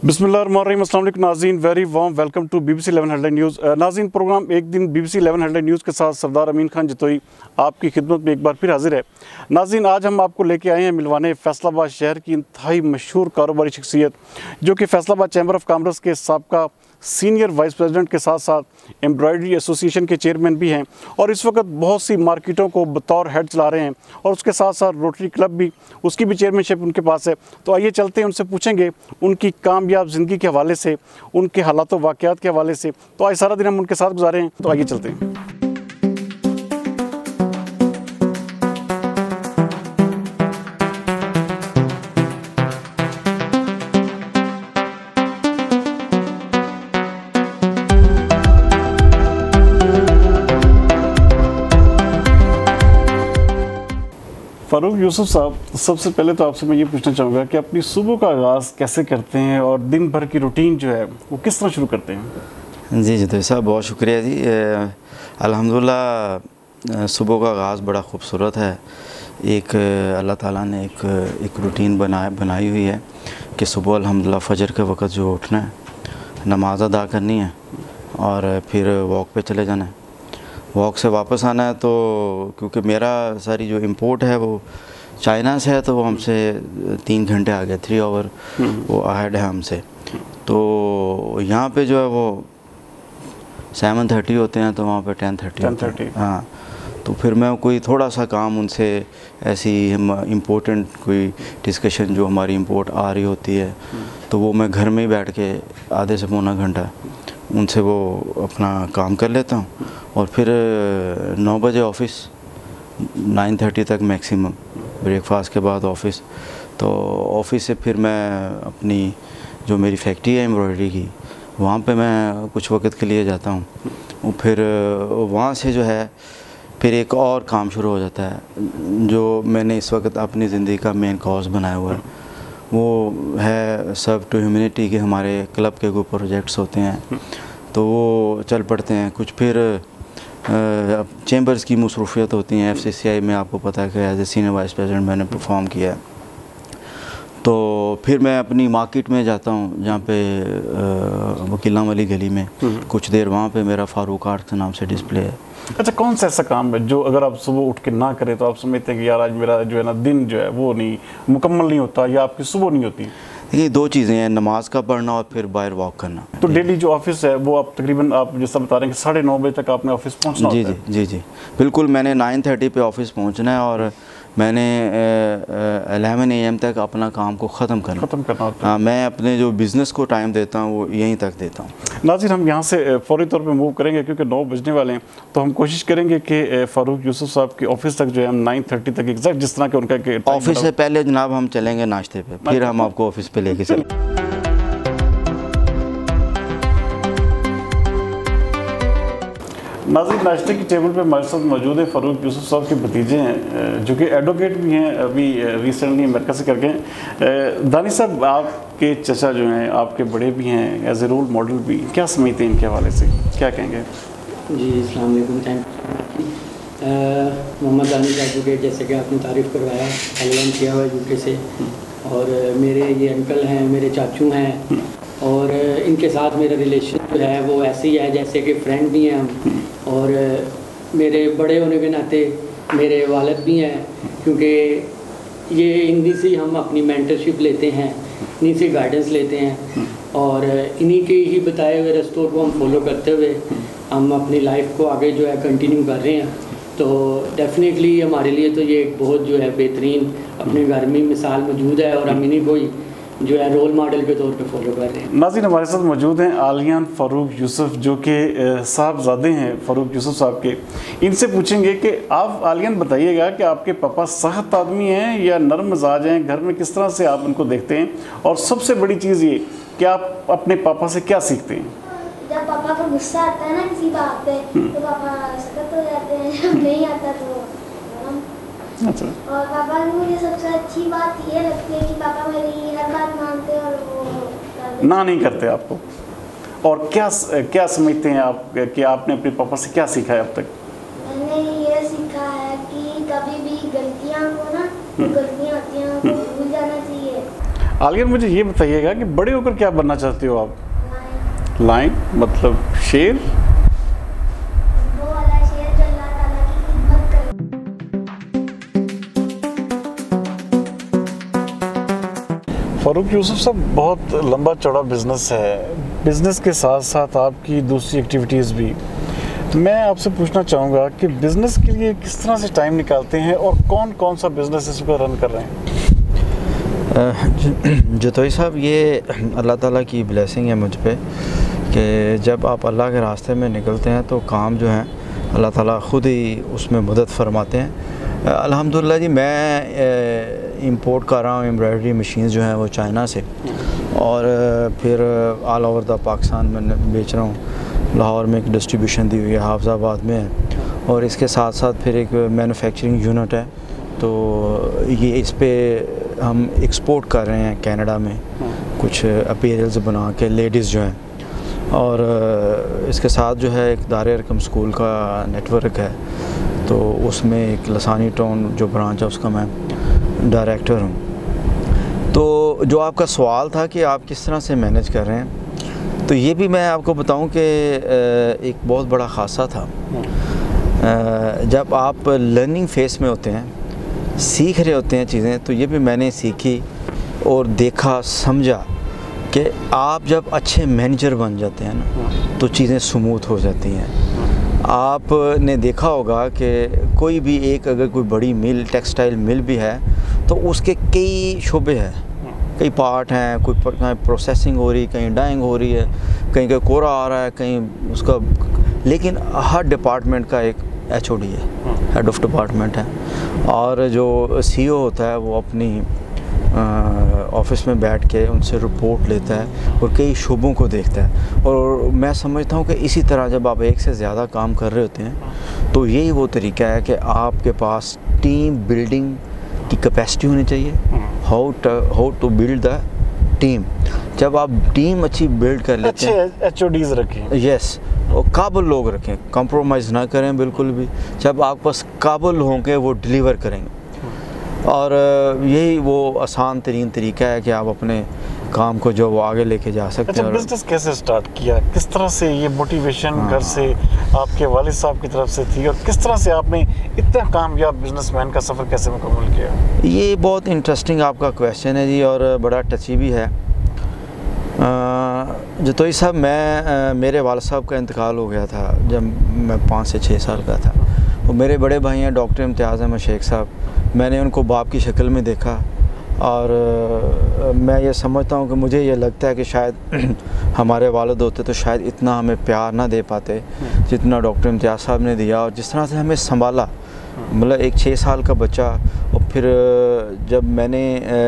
बिस्मिल्लाहिर्रहमानिर्रहीम, अस्सलाम वालेकुम नाज़रीन, very warm welcome to BBC 11 headline news. नाज़रीन, प्रोग्राम एक दिन BBC 11 हेडलाइन न्यूज़ के साथ सरदार अमीन खान जतोई आपकी खिदमत में एक बार फिर हाजिर है। नाज़रीन, आज हम आपको लेके आए हैं मिलवाने फैसलाबाद शहर की इंतहाई मशहूर कारोबारी शख्सियत जो कि फैसलाबाद चैम्बर ऑफ कॉमर्स के साबका सीनियर वाइस प्रेसिडेंट के साथ साथ एम्ब्रॉयडरी एसोसिएशन के चेयरमैन भी हैं और इस वक्त बहुत सी मार्केटों को बतौर हेड चला रहे हैं और उसके साथ साथ रोटरी क्लब भी, उसकी भी चेयरमैनशिप उनके पास है। तो आइए चलते हैं, उनसे पूछेंगे उनकी कामयाब ज़िंदगी के हवाले से, उनके हालात व वाक़यात के हवाले से। तो आज सारा दिन हम उनके साथ गुजारे हैं, तो आइए चलते हैं। फ़ारूक यूसुफ साहब, सबसे पहले तो आपसे मैं ये पूछना चाहूँगा कि अपनी सुबह का आगाज़ कैसे करते हैं और दिन भर की रूटीन जो है वो किस तरह शुरू करते हैं? जी जतोई साहब, बहुत शुक्रिया जी। अल्हम्दुलिल्लाह सुबह का आगाज़ बड़ा ख़ूबसूरत है। एक अल्लाह ताला ने एक रूटीन बनाई हुई है कि सुबह अल्हम्दुलिल्लाह फ़जर के वक़्त जो उठना है, नमाज़ अदा करनी है और फिर वॉक पे चले जाना है। वॉक से वापस आना है, तो क्योंकि मेरा सारी जो इंपोर्ट है वो चाइना से है, तो वो हमसे 3 घंटे आगे 3 आवर वो अहेड है हमसे। तो यहाँ पे जो है वो 7:30 होते हैं, तो वहाँ पे 10:30। हाँ, तो फिर मैं कोई थोड़ा सा काम उनसे ऐसी इम्पोर्टेंट कोई डिस्कशन जो हमारी इंपोर्ट आ रही होती है, तो वो मैं घर में ही बैठ के आधे से पौना घंटा उनसे वो अपना काम कर लेता हूँ और फिर 9 बजे ऑफ़िस, 9:30 तक मैक्सिमम, ब्रेकफास्ट के बाद ऑफ़िस। तो ऑफ़िस से फिर मैं अपनी जो मेरी फैक्ट्री है एम्ब्रॉयडरी की, वहाँ पे मैं कुछ वक्त के लिए जाता हूँ। फिर वहाँ से जो है फिर एक और काम शुरू हो जाता है जो मैंने इस वक्त अपनी ज़िंदगी का मेन कॉज बनाया हुआ है। वो है सर्व टू ह्यूमैनिटी के हमारे क्लब के कोई प्रोजेक्ट्स होते हैं, तो वो चल पड़ते हैं। कुछ फिर चैम्बर्स की मसरूफियत होती हैं। FCCI में आपको पता है कि as a senior vice president मैंने परफॉर्म किया है। तो फिर मैं अपनी मार्केट में जाता हूँ जहाँ पे वकीलां वाली गली में कुछ देर वहाँ पे मेरा फारूक आर्ट के नाम से डिस्प्ले है। अच्छा, कौन सा ऐसा काम है जो अगर आप सुबह उठ के ना करें तो आप समझते हैं कि यार आज मेरा जो है ना दिन जो है वो नहीं मुकम्मल नहीं होता या आपकी सुबह नहीं होती? देखिए, 2 चीज़ें हैं, नमाज का पढ़ना और फिर बाहर वॉक करना। तो डेली जो ऑफिस है वो आप तकरीबन आप जैसा बता रहे हैं कि 9:30 बजे तक आपने ऑफिस पहुंचना होता है? जी बिल्कुल। मैंने 9:30 पे ऑफिस पहुंचना है और मैंने 11 AM तक अपना काम को ख़त्म करना होता है। हाँ, मैं अपने जो बिज़नेस को टाइम देता हूँ वो यहीं तक देता हूँ। नाज़रीन, हम यहाँ से फ़ौरी तौर पे मूव करेंगे क्योंकि 9 बजने वाले हैं, तो हम कोशिश करेंगे कि फ़ारूक यूसुफ साहब की ऑफिस तक जो है हम 9:30 तक एग्जैक्ट जिस तरह के उनका ऑफिस से पहले जनाब हम चलेंगे नाश्ते पे, फिर हम आपको ऑफिस पे लेके चलेंगे। नाज़रीन, नाश्ते की टेबल पे हमारे साथ मौजूद है फ़ारूक यूसुफ साहब के भतीजे हैं जो कि एडवोकेट भी हैं, अभी रिसेंटली अमेरिका से करके हैं। दानिश साहब, आपके चचा जो हैं आपके बड़े भी हैं, एज ए रोल मॉडल भी, क्या समझते हैं इनके हवाले से, क्या कहेंगे? जी अस्सलाम वालेकुम। थैंक मोहम्मद दानिश एडवोकेट, जैसे कि आपने तारीफ़ करवाया, एलवन किया हुआ UK से, और मेरे ये अंकल हैं, मेरे चाचू हैं, और इनके साथ मेरा रिलेशन जो है वो ऐसे ही है जैसे कि फ्रेंड भी हैं हम, और मेरे बड़े होने के नाते मेरे वालिद भी हैं, क्योंकि ये इन्हीं से हम अपनी मेंटरशिप लेते हैं, इन्हीं से गाइडेंस लेते हैं और इन्हीं के ही बताए हुए रास्तों को हम फॉलो करते हुए हम अपनी लाइफ को आगे जो है कंटिन्यू कर रहे हैं। तो डेफिनेटली हमारे लिए तो ये एक बहुत जो है बेहतरीन अपने घर में मिसाल मौजूद है और हम इन्हीं को ही जो है रोल मॉडल के तौर पे फॉलो कर रहे हैं। नाज़रीन, हमारे साथ मौजूद हैं आलियान फ़ारूक यूसुफ जो कि साहबजादे हैं फ़ारूक यूसुफ साहब के। इनसे पूछेंगे कि आप आलियान बताइएगा कि आपके पापा सख्त आदमी हैं या नरम मिजाज हैं, घर में किस तरह से आप उनको देखते हैं, और सबसे बड़ी चीज़ ये कि आप अपने पापा से क्या सीखते हैं? जब पापा को गुस्सा आता है ना किसी बात पे, तो पापा सख्त हो जाते हैं, जब नहीं आता तो नरम। अच्छा। और पापा की मुझे सबसे अच्छी बात ये लगती है कि पापा मेरी हर बात मानते हैं और वो ना नहीं करते आपको। और क्या समझते हैं आप कि आपने अपने पापा से क्या सीखा है अब तक? मैंने ये सीखा है कि कभी भी गलतियाँ को ना, गलतियाँ होती हैं उनको भूल जाना चाहिए। आलिया, मुझे ये बताइएगा कि बड़े होकर क्या बनना चाहते हो आप? लाइन मतलब शेर? वो वाला शेर जो अल्लाह ताला की खिदमत करे। फारूक यूसुफ साहब, बहुत लंबा चौड़ा बिजनेस है, बिजनेस के साथ साथ आपकी दूसरी एक्टिविटीज़ भी। मैं आपसे पूछना चाहूँगा कि बिज़नेस के लिए किस तरह से टाइम निकालते हैं और कौन कौन सा बिज़नेस इस पर रन कर रहे हैं? जतोई साहब, ये अल्लाह ताला की ब्लेसिंग है मुझ पे कि जब आप अल्लाह के रास्ते में निकलते हैं तो काम जो है अल्लाह ताला ख़ुद ही उसमें मदद फरमाते हैं। अल्हम्दुलिल्लाह जी, मैं इंपोर्ट कर रहा हूँ एम्ब्रॉयडरी मशीन जो हैं वो चाइना से, और फिर ऑल ओवर द पाकिस्तान में बेच रहा हूँ। लाहौर में एक डिस्ट्रीब्यूशन दी हुई है, हाफिज़ाबाद में है, और इसके साथ साथ फिर एक मैन्युफैक्चरिंग यूनिट है। तो ये इस पे हम एक्सपोर्ट कर रहे हैं कनाडा में, कुछ अपीयरल्स बना के लेडीज़ जो हैं, और इसके साथ जो है एक दारे रकम स्कूल का नेटवर्क है, तो उसमें एक लसानी टाउन जो ब्रांच है उसका मैं डायरेक्टर हूँ। तो जो आपका सवाल था कि आप किस तरह से मैनेज कर रहे हैं, तो ये भी मैं आपको बताऊं कि एक बहुत बड़ा खासा था। जब आप लर्निंग फेस में होते हैं, सीख रहे होते हैं चीज़ें, तो ये भी मैंने सीखी और देखा समझा कि आप जब अच्छे मैनेजर बन जाते हैं ना, तो चीज़ें स्मूथ हो जाती हैं। आपने देखा होगा कि कोई भी एक अगर कोई बड़ी मिल, टेक्सटाइल मिल भी है, तो उसके कई शोबे हैं, कई पार्ट हैं, कोई कहीं प्रोसेसिंग हो रही है, कहीं डाइंग हो रही है, कहीं का कोरा आ रहा है, कहीं उसका, लेकिन हर डिपार्टमेंट का एक HOD है, हेड ऑफ डिपार्टमेंट है, और जो CEO होता है वो अपनी ऑफिस में बैठ के उनसे रिपोर्ट लेता है और कई शोबों को देखता है। और मैं समझता हूँ कि इसी तरह जब आप एक से ज़्यादा काम कर रहे होते हैं, तो यही वो तरीका है कि आपके पास टीम बिल्डिंग की कैपेसिटी होनी चाहिए। How to build the team. जब आप टीम अच्छी बिल्ड कर लेते हैं, अच्छे HODs रखें, यस, और काबिल लोग रखें, कंप्रोमाइज़ ना करें बिल्कुल भी। जब आपके पास काबिल होंगे वो डिलीवर करेंगे, और यही वो आसान तरीन तरीका है कि आप अपने काम को जो वो आगे लेके जा सकते हैं। अच्छा, बिजनेस कैसे स्टार्ट किया, किस तरह से ये मोटिवेशन घर से आपके वालिद साहब की तरफ से थी, और किस तरह से आपने इतना कामयाब बिजनेसमैन का सफ़र कैसे मुकम्मल किया? ये बहुत इंटरेस्टिंग आपका क्वेश्चन है जी, और बड़ा टची भी है। जतोई साहब, मेरे वालिद साहब का इंतकाल हो गया था जब मैं 5 से 6 साल का था। और मेरे बड़े भाई हैं डॉक्टर इम्तियाज़ अहमद शेख साहब, मैंने उनको बाप की शक्ल में देखा, और मैं ये समझता हूँ कि मुझे ये लगता है कि शायद हमारे वालिद होते तो शायद इतना हमें प्यार ना दे पाते जितना डॉक्टर इम्तियाज़ साहब ने दिया, और जिस तरह से हमें संभाला। मतलब एक 6 साल का बच्चा, और फिर जब मैंने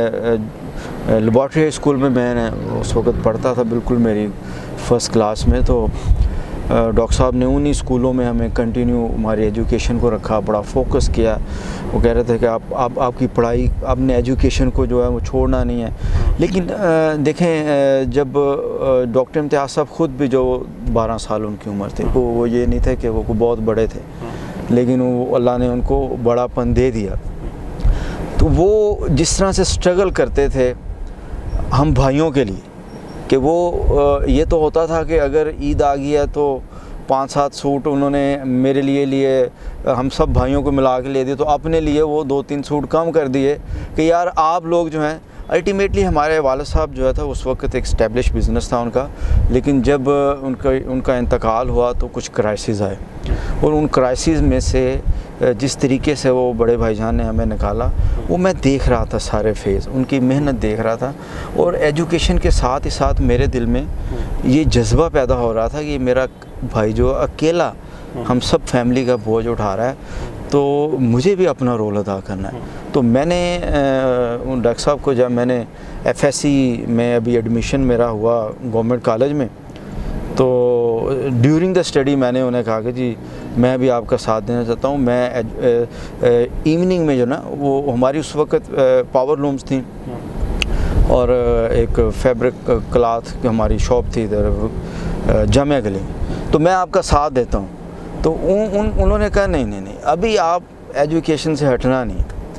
लेबॉर्ट्री स्कूल में मैंने उस वक़्त पढ़ता था, बिल्कुल मेरी फ़र्स्ट क्लास में, तो डॉक्टर साहब ने उन्हीं स्कूलों में हमें कंटिन्यू हमारी एजुकेशन को रखा, बड़ा फोकस किया। वो कह रहे थे कि आप आपकी पढ़ाई, आपने एजुकेशन को जो है वो छोड़ना नहीं है। लेकिन देखें, जब डॉक्टर इम्तियाज़ साहब ख़ुद भी जो 12 साल उनकी उम्र थी, वो ये नहीं थे कि वो बहुत बड़े थे, लेकिन वो अल्लाह ने उनको बड़ापन दे दिया। तो वो जिस तरह से स्ट्रगल करते थे हम भाइयों के लिए, कि वो ये तो होता था कि अगर ईद आ गई है तो 5-7 सूट उन्होंने मेरे लिए हम सब भाइयों को मिला के ले दिए, तो अपने लिए वो 2-3 सूट कम कर दिए कि यार आप लोग जो हैं। अल्टीमेटली हमारे वालिद साहब जो है था उस वक्त एक स्टैब्लिश बिज़नेस था उनका, लेकिन जब उनका इंतकाल हुआ तो कुछ क्राइसिस आए, और उन क्राइसिस में से जिस तरीके से वो बड़े भाईजान ने हमें निकाला, वो मैं देख रहा था, सारे फेज़ उनकी मेहनत देख रहा था, और एजुकेशन के साथ ही साथ मेरे दिल में ये जज्बा पैदा हो रहा था कि मेरा भाई जो अकेला हम सब फैमिली का बोझ उठा रहा है, तो मुझे भी अपना रोल अदा करना है। तो मैंने उन डॉक्टर साहब को, जब मैंने FSC में अभी एडमिशन मेरा हुआ गवर्नमेंट कॉलेज में, तो ड्यूरिंग द स्टडी मैंने उन्हें कहा कि जी मैं भी आपका साथ देना चाहता हूँ। मैं इवनिंग में जो ना, वो हमारी उस वक्त पावर लूम्स थी, और एक फैब्रिक क्लॉथ की हमारी शॉप थी इधर जामिया गली, तो मैं आपका साथ देता हूँ। तो उन्होंने कहा नहीं, अभी आप एजुकेशन से हटना नहीं,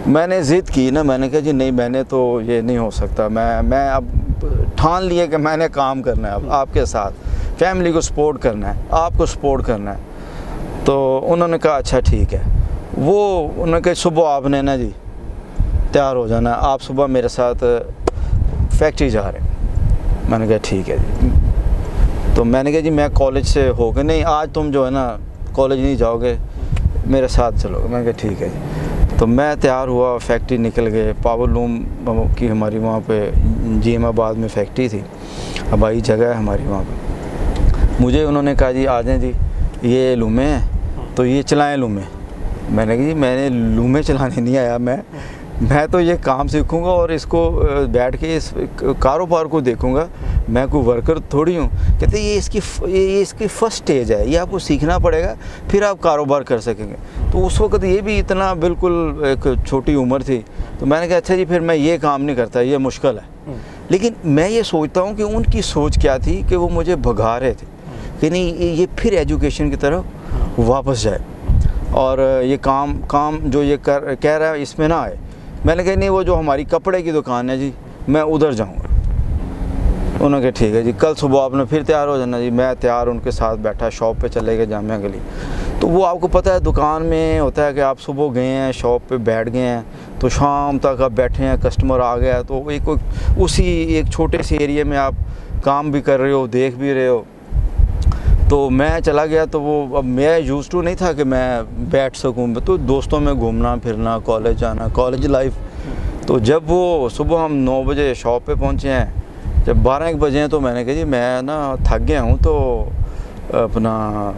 मैंने ज़िद की ना, मैंने कहा जी नहीं, मैंने तो ये नहीं हो सकता, मैं अब ठान लिया कि मैंने काम करना है, अब आपके साथ फैमिली को सपोर्ट करना है, आपको सपोर्ट करना है। तो उन्होंने कहा अच्छा ठीक है। वो उन्होंने कहा सुबह आपने ना जी तैयार हो जाना, आप सुबह मेरे साथ फैक्ट्री जा रहे हैं। मैंने कहा ठीक है जी। तो मैंने कहा जी मैं कॉलेज से होकर, नहीं आज तुम जो है ना कॉलेज नहीं जाओगे, मेरे साथ चलोगे। मैंने कहा ठीक है जी। तो मैं तैयार हुआ, फैक्ट्री निकल गए। पावर लूम की हमारी वहाँ पे जीएमाबाद में फैक्ट्री थी, हवाई जगह है हमारी वहाँ पे। मुझे उन्होंने कहा जी आ जाएं जी, ये लूमें हैं तो ये चलाएं लूमें। मैंने कहा जी मैंने लूमें चलाने नहीं आया, मैं तो ये काम सीखूंगा और इसको बैठ के इस कारोबार को देखूंगा, मैं कोई वर्कर थोड़ी हूँ। कहते ये इसकी फ़र्स्ट स्टेज है, ये आपको सीखना पड़ेगा, फिर आप कारोबार कर सकेंगे। तो उस वक्त ये भी इतना बिल्कुल एक छोटी उम्र थी। तो मैंने कहा अच्छा जी फिर मैं ये काम नहीं करता, ये मुश्किल है। लेकिन मैं ये सोचता हूँ कि उनकी सोच क्या थी कि वो मुझे भगा रहे थे कि नहीं ये फिर एजुकेशन की तरफ वापस जाए और ये काम जो ये कह रहा है इसमें ना आए। मैंने कहा नहीं, वो जो हमारी कपड़े की दुकान है जी, मैं उधर जाऊंगा। उन्होंने कहा ठीक है जी, कल सुबह आपने फिर तैयार हो जाना जी। मैं तैयार उनके साथ बैठा, शॉप पे चले गए जामिया गली। तो वो आपको पता है दुकान में होता है कि आप सुबह गए हैं, शॉप पे बैठ गए हैं, तो शाम तक आप बैठे हैं, कस्टमर आ गया, तो उसी एक छोटे से एरिया में आप काम भी कर रहे हो, देख भी रहे हो। तो मैं चला गया, तो वो अब मैं यूज़ टू नहीं था कि मैं बैठ सकूं, तो दोस्तों में घूमना फिरना, कॉलेज जाना, कॉलेज लाइफ। तो जब वो सुबह हम 9 बजे शॉप पे पहुंचे हैं, जब 12-1 बजे हैं, तो मैंने कहा जी मैं ना थक गया हूं, तो अपना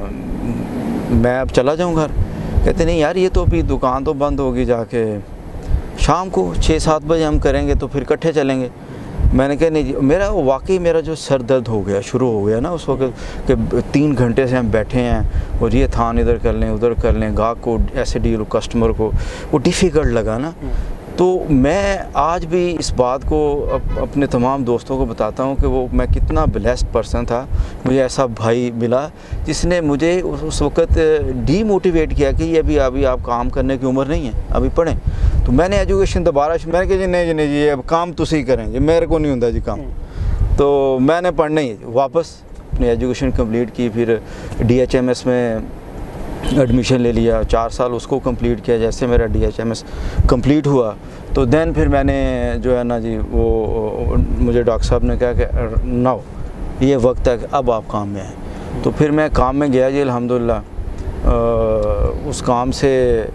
मैं अब चला जाऊं घर। कहते नहीं यार, ये तो अभी दुकान तो बंद होगी, जाके शाम को 6-7 बजे हम करेंगे, तो फिर इकट्ठे चलेंगे। मैंने कहा नहीं, मेरा जो सर दर्द हो गया, शुरू हो गया ना उस वक्त कि 3 घंटे से हम बैठे हैं और ये थान इधर कर लें उधर कर लें, गाहक को ऐसे डील, कस्टमर को, वो डिफ़िकल्ट लगा ना। तो मैं आज भी इस बात को अपने तमाम दोस्तों को बताता हूँ कि वो मैं कितना ब्लेस्ड पर्सन था, मुझे ऐसा भाई मिला जिसने मुझे उस वक़्त डीमोटिवेट किया कि ये अभी आप काम करने की उम्र नहीं है, अभी पढ़ें। तो मैंने एजुकेशन दोबारा, मैंने कहा जी नहीं जी अब काम तुसी करें जी, मेरे को नहीं होता जी काम। तो मैंने पढ़ना ही वापस अपनी एजुकेशन कंप्लीट की, फिर DHMS में एडमिशन ले लिया, 4 साल उसको कंप्लीट किया। जैसे मेरा DHMS कंप्लीट हुआ तो देन फिर मैंने जो है ना जी, वो मुझे डॉक्टर साहब ने कहा कि नाउ ये वक्त है कि अब आप काम में आए। तो फिर मैं काम में गया जी, अल्हम्दुलिल्लाह। उस काम से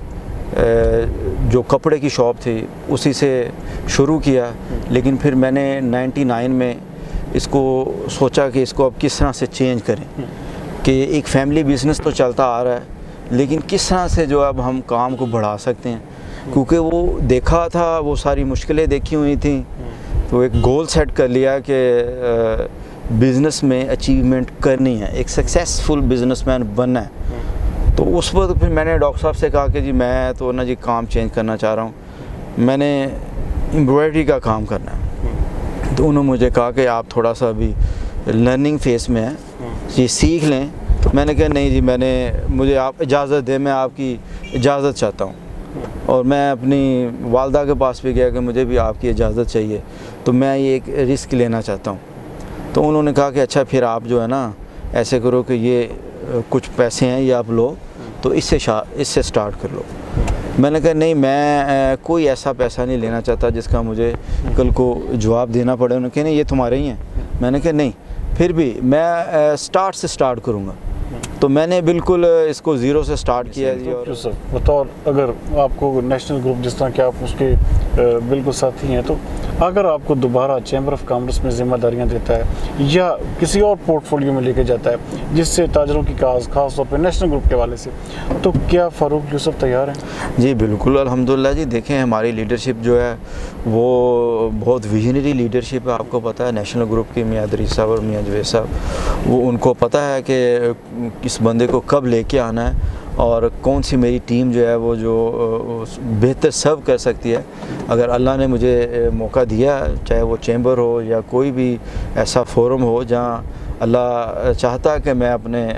जो कपड़े की शॉप थी उसी से शुरू किया, लेकिन फिर मैंने 99 में इसको सोचा कि इसको अब किस तरह से चेंज करें कि एक फैमिली बिज़नेस तो चलता आ रहा है, लेकिन किस तरह से जो अब हम काम को बढ़ा सकते हैं। क्योंकि वो देखा था, वो सारी मुश्किलें देखी हुई थी, तो एक गोल सेट कर लिया कि बिज़नेस में अचीवमेंट करनी है, एक सक्सेसफुल बिजनेसमैन बनना है। तो उस वक्त फिर मैंने डॉक्टर साहब से कहा कि जी मैं तो ना जी काम चेंज करना चाह रहा हूँ, मैंने एम्ब्रॉयडरी का काम करना है। तो उन्होंने मुझे कहा कि आप थोड़ा सा अभी लर्निंग फेस में हैं, ये सीख लें। तो मैंने कहा नहीं जी, मुझे आप इजाज़त दें, मैं आपकी इजाज़त चाहता हूँ। और मैं अपनी वालदा के पास भी गया कि मुझे भी आपकी इजाज़त चाहिए, तो मैं ये एक रिस्क लेना चाहता हूँ। तो उन्होंने कहा कि अच्छा फिर आप जो है ना ऐसे करो कि ये कुछ पैसे हैं ये आप लो, तो इससे स्टार्ट कर लो। मैंने कहा नहीं, मैं कोई ऐसा पैसा नहीं लेना चाहता जिसका मुझे कल को जवाब देना पड़े। उन्होंने कहा नहीं ये तुम्हारे ही हैं। मैंने कहा नहीं, फिर भी मैं स्टार्ट करूँगा। तो मैंने बिल्कुल इसको ज़ीरो से स्टार्ट किया जी। और बतौर अगर आपको नेशनल ग्रुप, जिस तरह के आप उसके बिल्कुल साथी हैं, तो अगर आपको दोबारा चैम्बर ऑफ कॉमर्स में जिम्मेदारियां देता है या किसी और पोर्टफोलियो में लेके जाता है जिससे ताजरों की खास तौर पर नेशनल ग्रुप के हवाले से, तो क्या फ़ारूक यूसुफ तैयार हैं? जी बिल्कुल, अल्हम्दुलिल्लाह जी। देखें हमारी लीडरशिप जो है वो बहुत विजनरी लीडरशिप है। आपको पता है नेशनल ग्रुप की मियां इदरीस साहब और मियां जवेद साहब, वो उनको पता है कि किस बंदे को कब लेके आना है और कौन सी मेरी टीम जो है वो जो बेहतर सर्व कर सकती है। अगर अल्लाह ने मुझे मौका दिया, चाहे वो चैम्बर हो या कोई भी ऐसा फोरम हो जहाँ अल्लाह चाहता है कि मैं अपने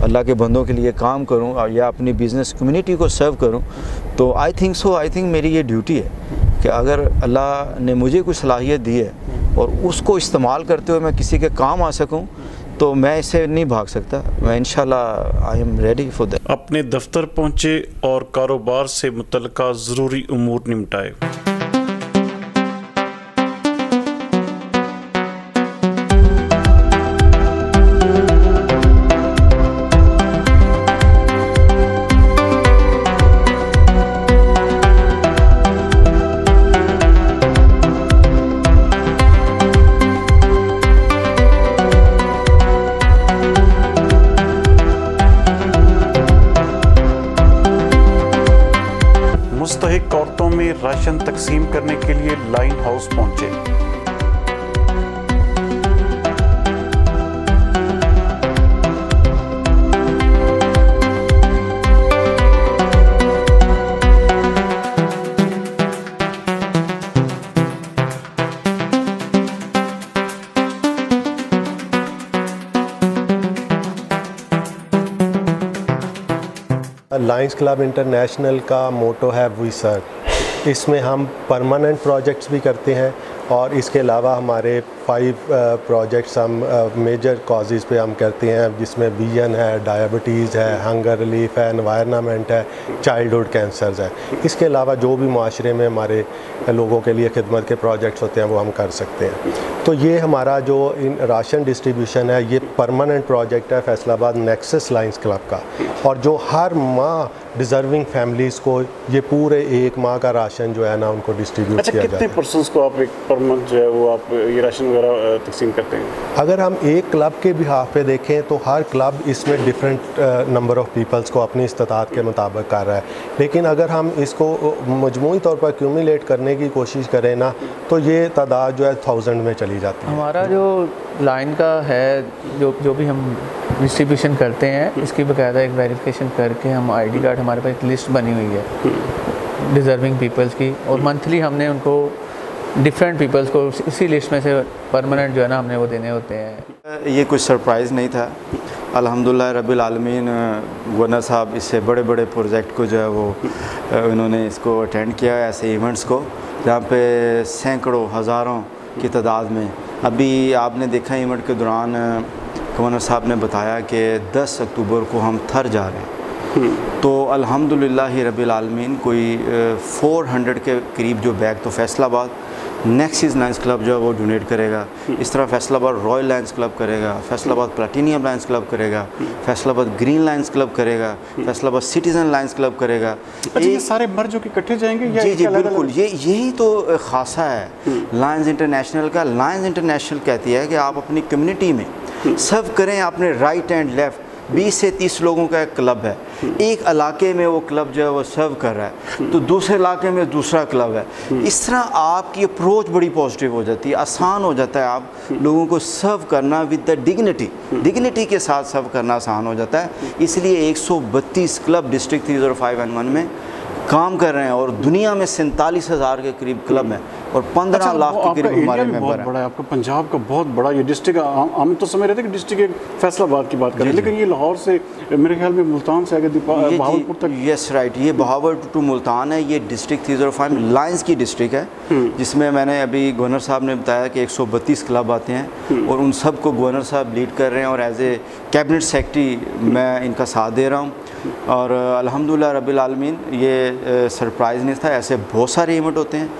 अल्लाह के बंदों के लिए काम करूं या अपनी बिज़नेस कम्युनिटी को सर्व करूं, तो आई थिंक मेरी ये ड्यूटी है कि अगर अल्लाह ने मुझे कोई सलाहियत दी है और उसको इस्तेमाल करते हुए मैं किसी के काम आ सकूं, तो मैं इससे नहीं भाग सकता। मैं इंशाल्लाह I am ready for that. अपने दफ्तर पहुँचे और कारोबार से मुतल्लिका ज़रूरी उमूर निपटाए। मुस्तहिक औरतों में राशन तकसीम करने के लिए लाइन हाउस पहुंचे। लायंस क्लब इंटरनेशनल का मोटो है वी सर्व। इसमें हम परमानेंट प्रोजेक्ट्स भी करते हैं और इसके अलावा हमारे 5 प्रोजेक्ट्स हम मेजर कॉजेज़ पे हम करते हैं, जिसमें विजन है, डायबिटीज़ है, हंगर रिलीफ है, एनवायरनमेंट है, चाइल्डहुड कैंसर्स है। इसके अलावा जो भी माशरे में हमारे लोगों के लिए खिदमत के प्रोजेक्ट्स होते हैं वो हम कर सकते हैं। तो ये हमारा जो राशन डिस्ट्रीब्यूशन है ये परमानेंट प्रोजेक्ट है फैसलाबाद नेक्सस लायंस क्लब का, और जो हर माह डिज़र्विंग फैमिलीज़ को ये पूरे 1 माह का राशन जो है ना उनको डिस्ट्रीब्यूट किया जाता है। कितने पर्सन्स को आप एक पर मंथ जो है वो आप ये राशन वगैरह तकसीम करते हैं? अगर हम एक क्लब के बिहाफ पे देखें तो हर क्लब इसमें डिफरेंट नंबर ऑफ़ पीपल्स को अपनी इस्तात के मुताबिक कर रहा है, लेकिन अगर हम इसको मजमूई तौर पर क्यूमुलेट करने की कोशिश करें ना तो ये तादाद जो है 1000 में चली जाती है। हमारा जो लाइन का है जो भी हम डिस्ट्रीब्यूशन करते हैं इसकी बाकायदा एक वेरिफिकेशन करके हम आईडी कार्ड, हमारे पास एक लिस्ट बनी हुई है डिज़र्विंग पीपल्स की, और मंथली हमने उनको डिफरेंट पीपल्स को इसी लिस्ट में से परमानेंट जो है ना हमने वो देने होते हैं। ये कुछ सरप्राइज़ नहीं था। अल्हम्दुलिल्लाह रब्बिल आलमीन, गवर्नर साहब इससे बड़े बड़े प्रोजेक्ट को जो है वो उन्होंने इसको अटेंड किया है, ऐसे इवेंट्स को जहाँ पे सैकड़ों हज़ारों की तादाद में। अभी आपने देखा इवेंट के दौरान गवर्नर साहब ने बताया कि 10 अक्टूबर को हम थर जा रहे हैं, तो अल्हम्दुलिल्लाह रब्बिल आलमीन कोई 400 के करीब जो बैग तो फैसलाबाद नेक्सस लायंस क्लब जो है वो डोनेट करेगा। इस तरह फैसलाबाद रॉयल लायंस क्लब करेगा, फैसलाबाद प्लैटिनियम लायंस क्लब करेगा, फैसलाबाद ग्रीन लायंस क्लब करेगा, फैसलाबाद सिटीज़न लायंस क्लब करेगा। ये सारे मर्ज के इकट्ठे जाएंगे या जी बिल्कुल, यही तो खासा है लायंस इंटरनेशनल का। लायंस इंटरनेशनल कहती है कि आप अपनी कम्युनिटी में सर्व करें, अपने राइट एंड लेफ़्ट 20 से 30 लोगों का एक क्लब है, एक इलाके में वो क्लब जो है वो सर्व कर रहा है तो दूसरे इलाके में दूसरा क्लब है। इस तरह आपकी अप्रोच बड़ी पॉजिटिव हो जाती है, आसान हो जाता है आप लोगों को सर्व करना विद द डिग्निटी के साथ सर्व करना आसान हो जाता है। इसलिए 132 क्लब डिस्ट्रिक्ट 305N1 में काम कर रहे हैं और दुनिया में 47,000 के करीब क्लब हैं और 15 लाख के करीब हमारे मेंबर हैं। बड़ा है आपका पंजाब का बहुत बड़ा ये डिस्ट्रिक्ट। हम तो समझ रहे थे कि डिस्ट्रिक्ट एक फैसलाबाद की बात करें, लेकिन ये लाहौर से मेरे ख्याल में मुल्तान से आगे बहावलपुर तक। यस राइट, ये बहावलपुर टू मुल्तान है। ये डिस्ट्रिक्ट 305 लायंस की डिस्ट्रिक्ट है, जिसमें मैंने अभी गवर्नर साहब ने बताया कि 132 क्लब आते हैं और उन सब को गवर्नर साहब लीड कर रहे हैं और एज ए कैबिनेट सेक्रेटरी मैं इनका साथ दे रहा हूँ। और अल्हम्दुलिल्लाह रब्बिल आलमीन ये सरप्राइज़ नहीं था, ऐसे बहुत सारे इवेंट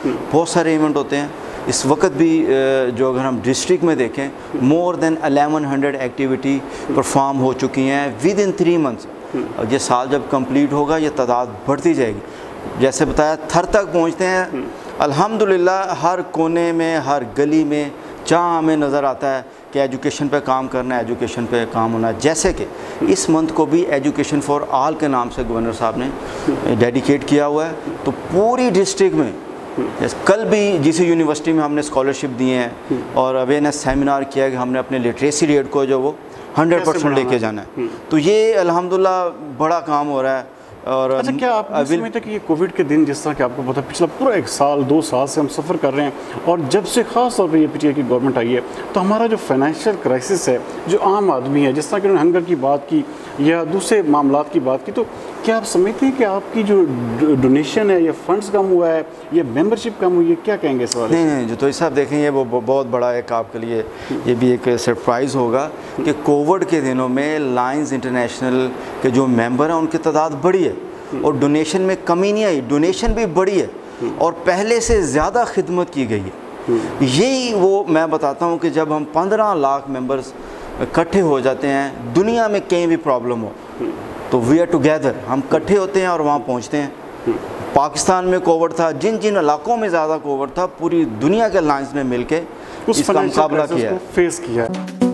होते हैं। इस वक्त भी जो अगर हम डिस्ट्रिक्ट में देखें मोर देन 1100 एक्टिविटी परफॉर्म हो चुकी हैं विद इन 3 मंथ्स। ये साल जब कंप्लीट होगा ये तादाद बढ़ती जाएगी। जैसे बताया थर तक पहुँचते हैं अल्हम्दुलिल्लाह, हर कोने में हर गली में जहाँ हमें नज़र आता है कि एजुकेशन पे काम करना है, एजुकेशन पे काम होना है। जैसे कि इस मंथ को भी एजुकेशन फॉर ऑल के नाम से गवर्नर साहब ने डेडिकेट किया हुआ है, तो पूरी डिस्ट्रिक्ट में कल भी जीसी यूनिवर्सिटी में हमने स्कॉलरशिप दिए हैं और अवेयरनेस सेमिनार किया कि हमने अपने लिटरेसी रेट को जो वो 100% लेके जाना है। तो ये अल्हम्दुलिल्लाह बड़ा काम हो रहा है और अच्छा, क्या आप समझते हैं कि ये कोविड के दिन, जिस तरह कि आपको पता है पिछला पूरा 1 साल 2 साल से हम सफ़र कर रहे हैं, और जब से ख़ास तौर पे ये पीटीआई की गवर्नमेंट आई है, तो हमारा जो फाइनेंशियल क्राइसिस है, जो आम आदमी है, जिस तरह कि उन्होंने हंगर की बात की या दूसरे मामलात की बात की, तो क्या आप समझते हैं कि आपकी जो डोनेशन है या फंड्स कम हुआ है या मेंबरशिप कम हुई है, क्या कहेंगे इस बारे में? नहीं, जो तो साहब देखेंगे वो बहुत बड़ा एक आपके लिए ये भी एक सरप्राइज़ होगा कि कोविड के दिनों में लायंस इंटरनेशनल के जो मेंबर हैं उनकी तादाद बढ़ी है और डोनेशन में कमी नहीं आई, डोनेशन भी बढ़ी है और पहले से ज़्यादा खिदमत की गई है। यही वो मैं बताता हूँ कि जब हम 15 लाख मेंबर्स इकट्ठे हो जाते हैं, दुनिया में कहीं भी प्रॉब्लम हो तो वी आर टुगेदर, हम इकट्ठे होते हैं और वहाँ पहुँचते हैं। पाकिस्तान में कोविड था, जिन जिन इलाकों में ज़्यादा कोविड था, पूरी दुनिया के लायंस ने मिल के इसका मुकाबला किया, फेस किया।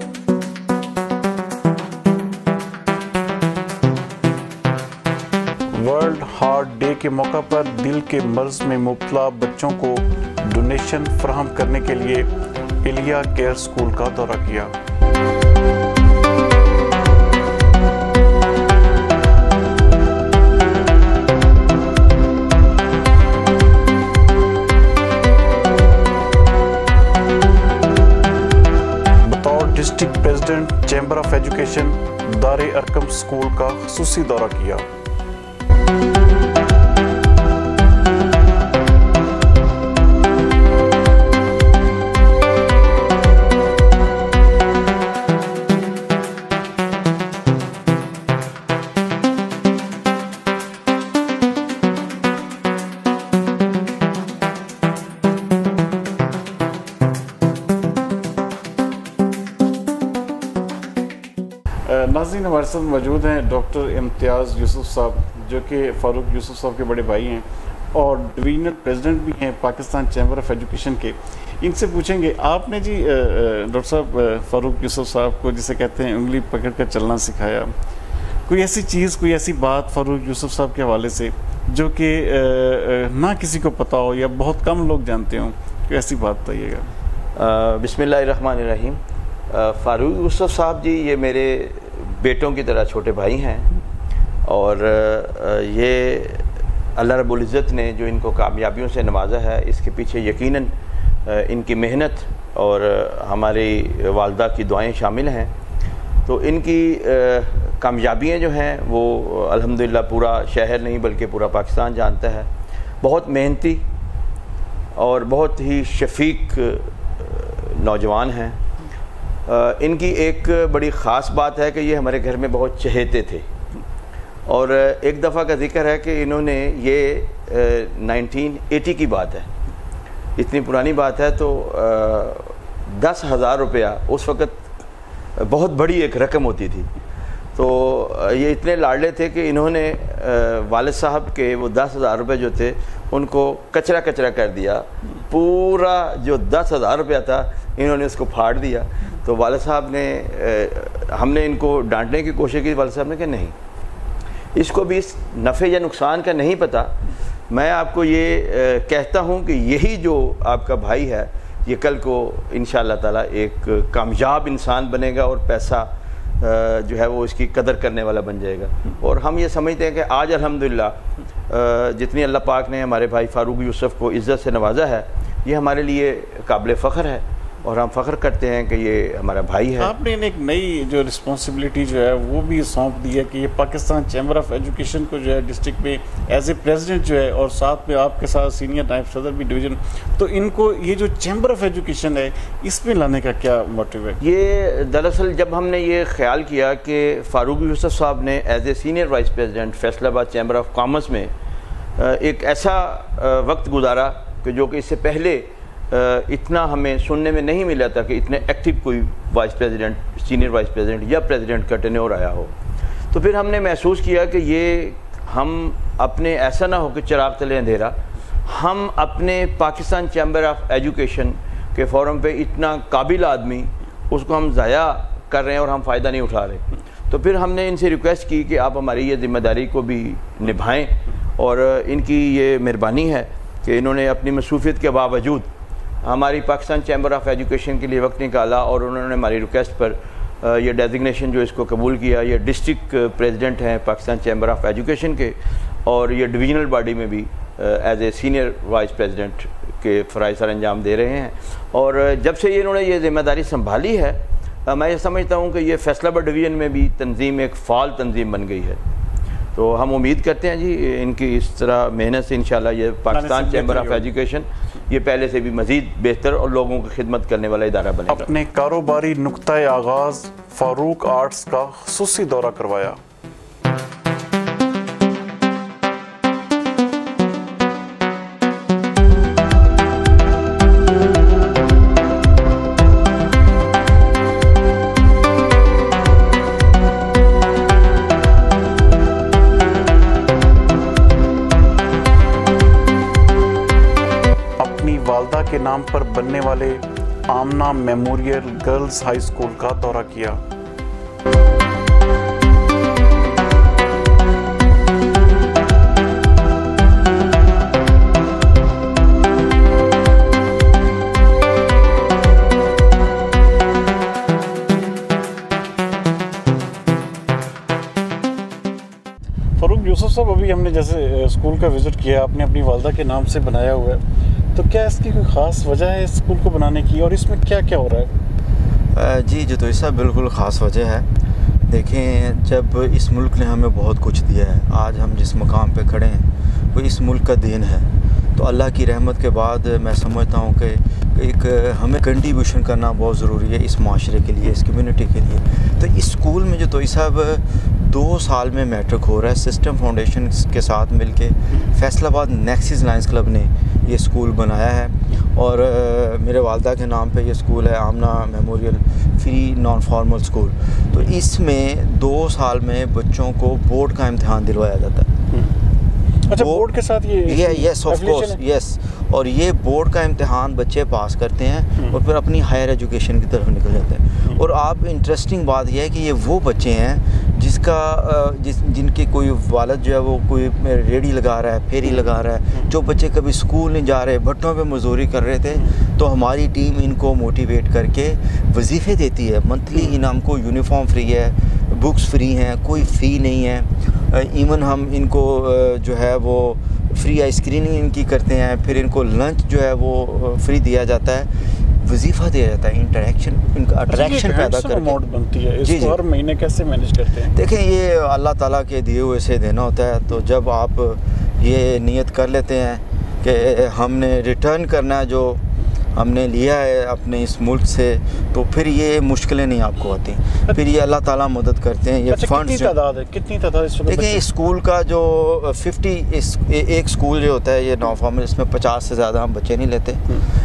वर्ल्ड हार्ट डे के मौका पर दिल के मर्ज में मुब्तला बच्चों को डोनेशन फराहम करने के लिए इलिया केयर स्कूल का दौरा किया। बतौर district president chamber of education Dare Arqam school का खुसूसी दौरा किया। नाज़रीन, हमारे साथ मौजूद हैं डॉक्टर इम्तियाज़ यूसुफ साहब, जो कि फ़ारूक यूसुफ साहब के बड़े भाई हैं और डिवीजनल प्रेसिडेंट भी हैं पाकिस्तान चैम्बर ऑफ एजुकेशन के। इनसे पूछेंगे, आपने जी डॉक्टर साहब फ़ारूक यूसुफ साहब को, जिसे कहते हैं उंगली पकड़ कर चलना सिखाया, कोई ऐसी चीज़, कोई ऐसी बात फ़ारूक यूसुफ साहब के हवाले से जो कि ना किसी को पता हो या बहुत कम लोग जानते हों, कोई ऐसी बात बताइएगा। बिस्मिल्लाहिर्रहमानिर्रहीम। फ़ारूक यूसुफ साहब जी ये मेरे बेटों की तरह छोटे भाई हैं और ये अल्लाह रब्बुल इज़्ज़त ने जो इनको कामयाबियों से नवाजा है, इसके पीछे यकीनन इनकी मेहनत और हमारी वालदा की दुआएं शामिल हैं। तो इनकी कामयाबियाँ जो हैं वो अल्हम्दुलिल्लाह पूरा शहर नहीं बल्कि पूरा पाकिस्तान जानता है। बहुत मेहनती और बहुत ही शफीक नौजवान हैं। इनकी एक बड़ी ख़ास बात है कि ये हमारे घर में बहुत चहेते थे और एक दफ़ा का जिक्र है कि इन्होंने ये 1980 की बात है, इतनी पुरानी बात है, तो 10,000 रुपया उस वक़्त बहुत बड़ी एक रकम होती थी। तो ये इतने लाडले थे कि इन्होंने वालिद साहब के वो 10,000 रुपये जो थे उनको कचरा कर दिया। पूरा जो 10,000 रुपया था इन्होंने उसको फाड़ दिया। तो वालिद साहब ने हमने इनको डांटने की कोशिश की, वालिद साहब ने कहा नहीं, इसको भी इस नफ़े या नुकसान का नहीं पता। मैं आपको ये कहता हूँ कि यही जो आपका भाई है ये कल को इंशाअल्लाह ताला एक कामयाब इंसान बनेगा और पैसा जो है वो इसकी कदर करने वाला बन जाएगा। और हम ये समझते हैं कि आज अल्हम्दुलिल्लाह जितनी अल्लाह पाक ने हमारे भाई फ़ारूक यूसुफ को इज़्ज़त से नवाजा है, ये हमारे लिए काबिल फ़ख्र है और हम फ़ख्र करते हैं कि ये हमारा भाई है। आपने एक नई जो रिस्पॉन्सिबिलिटी जो है वो भी सौंप दी है कि ये पाकिस्तान चैम्बर ऑफ एजुकेशन को जो है डिस्ट्रिक्ट में एज ए प्रेसिडेंट जो है, और साथ में आपके साथ सीनियर नायब सदर भी डिवीज़न, तो इनको ये जो चैम्बर ऑफ एजुकेशन है इसमें लाने का क्या मोटिव है? ये दरअसल जब हमने ये ख्याल किया कि फ़ारूक यूसुफ साहब ने as a senior vice president Faisalabad chamber of commerce में एक ऐसा वक्त गुजारा कि जो कि इससे पहले इतना हमें सुनने में नहीं मिला था कि इतने एक्टिव कोई vice president, senior vice president या प्रेसिडेंट का टेन्योर आया हो। तो फिर हमने महसूस किया कि ये हम अपने ऐसा ना हो कि चिराग तले अंधेरा, हम अपने पाकिस्तान चैम्बर ऑफ एजुकेशन के फोरम पे इतना काबिल आदमी उसको हम ज़ाया कर रहे हैं और हम फ़ायदा नहीं उठा रहे। तो फिर हमने इनसे रिक्वेस्ट की कि आप हमारी ये ज़िम्मेदारी को भी निभाएं और इनकी ये मेहरबानी है कि इन्होंने अपनी मसरूफियत के बावजूद हमारी पाकिस्तान चैम्बर ऑफ एजुकेशन के लिए वक्त निकाला और उन्होंने हमारी रिक्वेस्ट पर ये डेजिग्नेशन जो इसको कबूल किया, ये डिस्ट्रिक्ट प्रेसिडेंट हैं पाकिस्तान चैम्बर ऑफ एजुकेशन के, और ये डिवीज़नल बॉडी में भी as a senior vice president के फ़राइज़ सर अंजाम दे रहे हैं। और जब से इन्होंने ये ज़िम्मेदारी संभाली है, मैं ये समझता हूँ कि ये फैसलाबाद डिवीज़न में भी तंजीम एक फ़ाल तंजीम बन गई है। तो हम उम्मीद करते हैं जी इनकी इस तरह मेहनत से इंशाल्लाह ये पाकिस्तान चैम्बर ऑफ एजुकेशन ये पहले से भी मज़ीद बेहतर और लोगों की खिदमत करने वाला इदारा बनेगा। अपने कारोबारी नुक्ता आगाज़ फारूक आर्ट्स का खुसूसी दौरा करवाया। वालदा के नाम पर बनने वाले Amna memorial girls high school का दौरा किया। फारूक यूसुफ साहब, अभी हमने जैसे स्कूल का विज़िट किया, आपने अपनी वालदा के नाम से बनाया हुआ है, तो क्या इसकी कोई ख़ास वजह है इस स्कूल को बनाने की, और इसमें क्या क्या हो रहा है? जी जतोई साहब, बिल्कुल ख़ास वजह है। देखें, जब इस मुल्क ने हमें बहुत कुछ दिया है, आज हम जिस मकाम पे खड़े हैं वो इस मुल्क का देन है। तो अल्लाह की रहमत के बाद मैं समझता हूँ कि एक हमें कंट्रीब्यूशन करना बहुत ज़रूरी है इस माशरे के लिए, इस कम्युनिटी के लिए। तो इस स्कूल में जतोई साहब 2 साल में मैट्रिक हो रहा है। सिस्टम फाउंडेशन के साथ मिलके फैसलाबाद नेक्सिस लायंस क्लब ने ये स्कूल बनाया है, और मेरे वालदा के नाम पे ये स्कूल है, Amna memorial free non formal school. तो इसमें 2 साल में बच्चों को बोर्ड का इम्तिहान दिलवाया जाता है। अच्छा, बोर्ड के साथ ये यस ऑफ कोर्स, यस। और ये बोर्ड का इम्तिहान बच्चे पास करते हैं और फिर अपनी हायर एजुकेशन की तरफ निकल जाते हैं। और आप इंटरेस्टिंग बात यह है कि ये वो बच्चे हैं जिनके कोई वालिद जो है वो कोई रेडी लगा रहा है, फेरी लगा रहा है, जो बच्चे कभी स्कूल नहीं जा रहे, भट्टों पे मजदूरी कर रहे थे, तो हमारी टीम इनको मोटिवेट करके वजीफ़े देती है। मंथली इनको यूनिफॉर्म फ्री है, बुक्स फ्री हैं, कोई फ़ी नहीं है। इवन हम इनको जो है वो फ्री आई स्क्रीनिंग इनकी करते हैं, फिर इनको लंच जो है वो फ्री दिया जाता है, वजीफ़ा दिया जाता है, इंटरेक्शन, इनका अट्रैक्शन पैदा करके अमाउंट बनती है। इसको हर महीने कैसे मैनेज करते हैं? देखें, ये अल्लाह ताला के दिए हुए से देना होता है। तो जब आप ये नियत कर लेते हैं कि हमने रिटर्न करना है जो हमने लिया है अपने इस मुल्क से, तो फिर ये मुश्किलें नहीं आपको आती, फिर ये अल्लाह ताला मदद करते हैं। ये फंड्स कितनी तादाद देखिए, इस स्कूल का जो 50 एक स्कूल जो होता है ये नॉन फॉर्मल, इसमें 50 से ज़्यादा हम बच्चे नहीं लेते।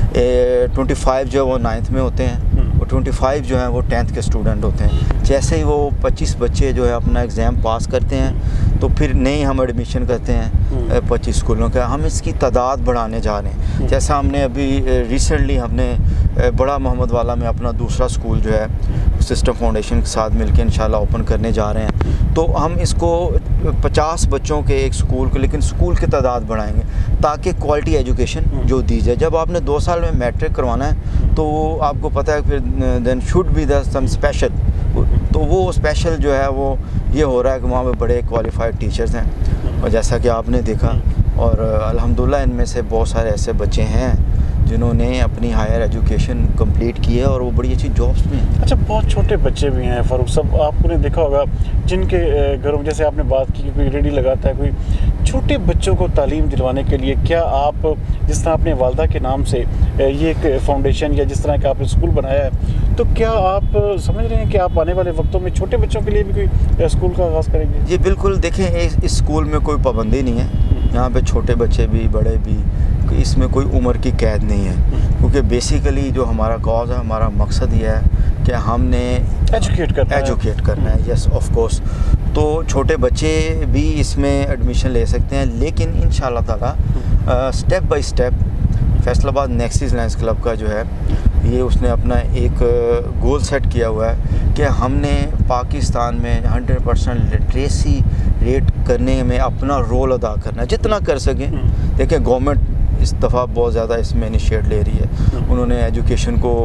25 जो है वो 9th में होते हैं, और 25 जो हैं वो 10th के स्टूडेंट होते हैं। जैसे ही वो 25 बच्चे जो है अपना एग्ज़ाम पास करते हैं, तो फिर नई हम एडमिशन करते हैं 25 स्कूलों का। हम इसकी तादाद बढ़ाने जा रहे हैं। जैसा हमने अभी रिसेंटली हमने बड़ा मोहम्मद वाला में अपना दूसरा स्कूल जो है सिस्टम फाउंडेशन के साथ मिलकर इंशाल्लाह ओपन करने जा रहे हैं। तो हम इसको 50 बच्चों के एक स्कूल को, लेकिन स्कूल की तादाद बढ़ाएंगे ताकि क्वालिटी एजुकेशन जो दी जाए। जब आपने 2 साल में मैट्रिक करवाना है तो आपको पता है फिर then should be the some special, तो वो स्पेशल जो है वो ये हो रहा है कि वहाँ पे बड़े क्वालिफाइड टीचर्स हैं, और जैसा कि आपने देखा, और अल्हम्दुलिल्लाह इनमें से बहुत सारे ऐसे बच्चे हैं जिन्होंने अपनी हायर एजुकेशन कंप्लीट की है और वो बड़ी अच्छी जॉब्स में हैं। अच्छा, बहुत छोटे बच्चे भी हैं फारूक साहब, आपने देखा होगा जिनके घरों में, जैसे आपने बात की, कोई रेडी लगाता है, कोई छोटे बच्चों को तालीम दिलवाने के लिए क्या आप, जिस तरह अपने वालदा के नाम से ये एक फाउंडेशन या जिस तरह का आपने स्कूल बनाया है, तो क्या आप समझ रहे हैं कि आप आने वाले वक्तों में छोटे बच्चों के लिए भी कोई स्कूल का आगाज़ करेंगे? जी बिल्कुल। देखें, इस स्कूल में कोई पाबंदी नहीं है, यहाँ पे छोटे बच्चे भी बड़े भी, इसमें कोई उम्र की कैद नहीं है, क्योंकि बेसिकली जो हमारा कॉज है, हमारा मकसद ये है कि हमने एजुकेट करना है। Yes of course. तो छोटे बच्चे भी इसमें एडमिशन ले सकते हैं, लेकिन इंशाल्लाह ताला step by step Faisalabad Nexus Lions Club का जो है ये उसने अपना एक गोल सेट किया हुआ है कि हमने पाकिस्तान में 100% लिटरेसी रेट करने में अपना रोल अदा करना है, जितना कर सकें। देखिए, गवर्नमेंट इस दफ़ा बहुत ज़्यादा इसमें इनिशिएट ले रही है। उन्होंने एजुकेशन को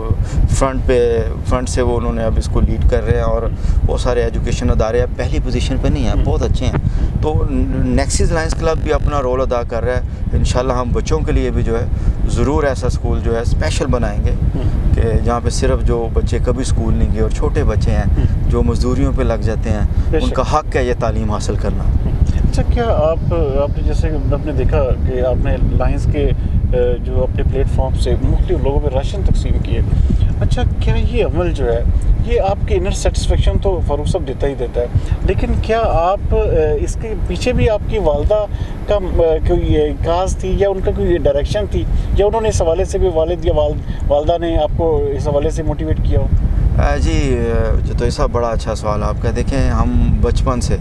फ्रंट से वो उन्होंने अब इसको लीड कर रहे हैं और बहुत सारे एजुकेशन अदारे अब पहली पोजीशन पे नहीं हैं, बहुत अच्छे हैं। तो नेक्सिस लायंस क्लब भी अपना रोल अदा कर रहा है। इंशाल्लाह हम बच्चों के लिए भी जो है ज़रूर ऐसा स्कूल जो है स्पेशल बनाएंगे कि जहाँ पे सिर्फ जो बच्चे कभी स्कूल नहीं गए और छोटे बच्चे हैं जो मजदूरियों पे लग जाते हैं, उनका हक़ है ये तालीम हासिल करना। अच्छा, क्या आपने जैसे आपने देखा कि आपने लायंस के जो अपने प्लेटफॉर्म से मुख्तलिफ लोगों में राशन तकसीम किए, अच्छा क्या ये अमल जो है ये आपके इनर सेटिस्फेक्शन तो फारूक साहब देता ही देता है, लेकिन क्या आप इसके पीछे भी आपकी वालदा का कोई काज थी या उनका कोई डायरेक्शन थी या उन्होंने इस हवाले से भी वालिद या वालदा ने आपको इस हवाले से मोटिवेट किया हो? जी तो ऐसा बड़ा अच्छा सवाल आपका। देखें, हम बचपन से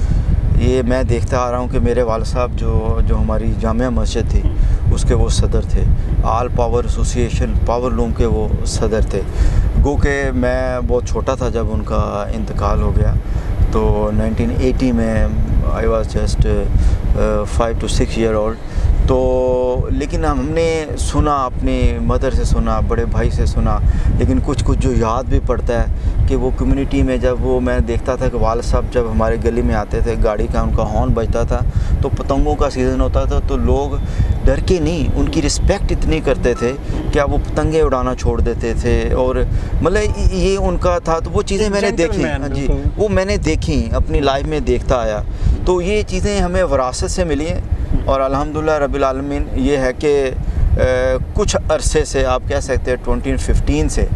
ये मैं देखता आ रहा हूँ कि मेरे वालिद साहब जो हमारी जामिया मस्जिद थी उसके वो सदर थे, all power association power loom के वो सदर थे। गो के मैं बहुत छोटा था जब उनका इंतकाल हो गया, तो 1980 में I was just 5 to 6 year old। तो लेकिन हमने सुना, अपनी मदर से सुना, बड़े भाई से सुना, लेकिन कुछ जो याद भी पड़ता है कि वो कम्युनिटी में जब वो मैं देखता था कि वालिद साहब जब हमारे गली में आते थे, गाड़ी का उनका हॉर्न बजता था, तो पतंगों का सीज़न होता था तो लोग डर के नहीं, उनकी रिस्पेक्ट इतनी करते थे कि वो पतंगे उड़ाना छोड़ देते थे। और मतलब ये उनका था। तो वो चीज़ें मैंने देखी, हाँ जी, वो मैंने देखी, अपनी लाइफ में देखता आया। तो ये चीज़ें हमें विरासत से मिली हैं और अल्हम्दुलिल्लाह रब्बिल आलमीन ये है कि कुछ अरसे से, आप कह सकते हैं 2015 से,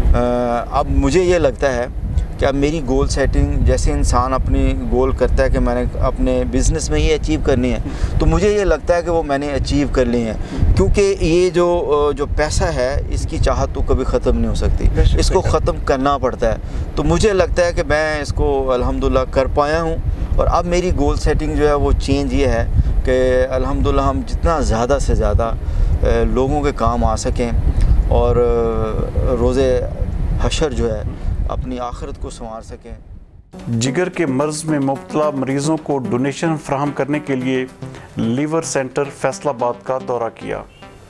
अब मुझे ये लगता है कि अब मेरी गोल सेटिंग, जैसे इंसान अपनी गोल करता है कि मैंने अपने बिज़नेस में ये अचीव करनी है, तो मुझे ये लगता है कि वो मैंने अचीव कर ली है। क्योंकि ये जो पैसा है इसकी चाहत तो कभी ख़त्म नहीं हो सकती, इसको ख़त्म करना पड़ता है। तो मुझे लगता है कि मैं इसको अल्हम्दुलिल्लाह कर पाया हूँ। और अब मेरी गोल सेटिंग जो है वो चेंज ये है कि अल्हम्दुलिल्लाह हम जितना ज़्यादा से ज़्यादा लोगों के काम आ सकें और रोज़े हशर जो है अपनी आखिरत को संवार सकें। जिगर के मर्ज़ में मुब्तला मरीज़ों को डोनेशन फराहम करने के लिए लीवर सेंटर फैसलाबाद का दौरा किया।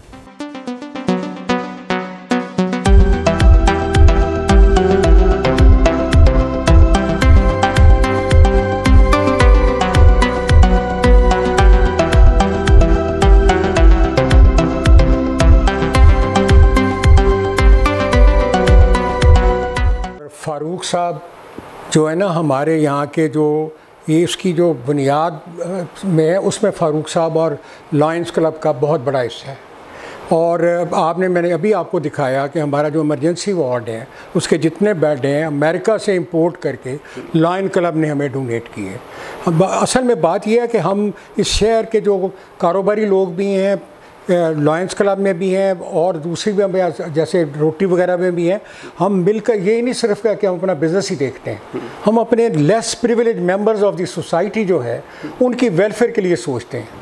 फारूक साहब जो है ना, हमारे यहाँ के जो ये इसकी जो बुनियाद में है उसमें फ़ारूक साहब और लायंस क्लब का बहुत बड़ा हिस्सा है। और मैंने अभी आपको दिखाया कि हमारा जो इमरजेंसी वार्ड है उसके जितने बेड हैं अमेरिका से इंपोर्ट करके लायन क्लब ने हमें डोनेट किए। असल में बात यह है कि हम इस शहर के जो कारोबारी लोग भी हैं, लायंस क्लब में भी हैं और दूसरी भी जैसे रोटी वगैरह में भी हैं, हम मिलकर ये नहीं सिर्फ कि हम अपना बिज़नेस ही देखते हैं, हम अपने less privilege members of the society जो है उनकी वेलफेयर के लिए सोचते हैं।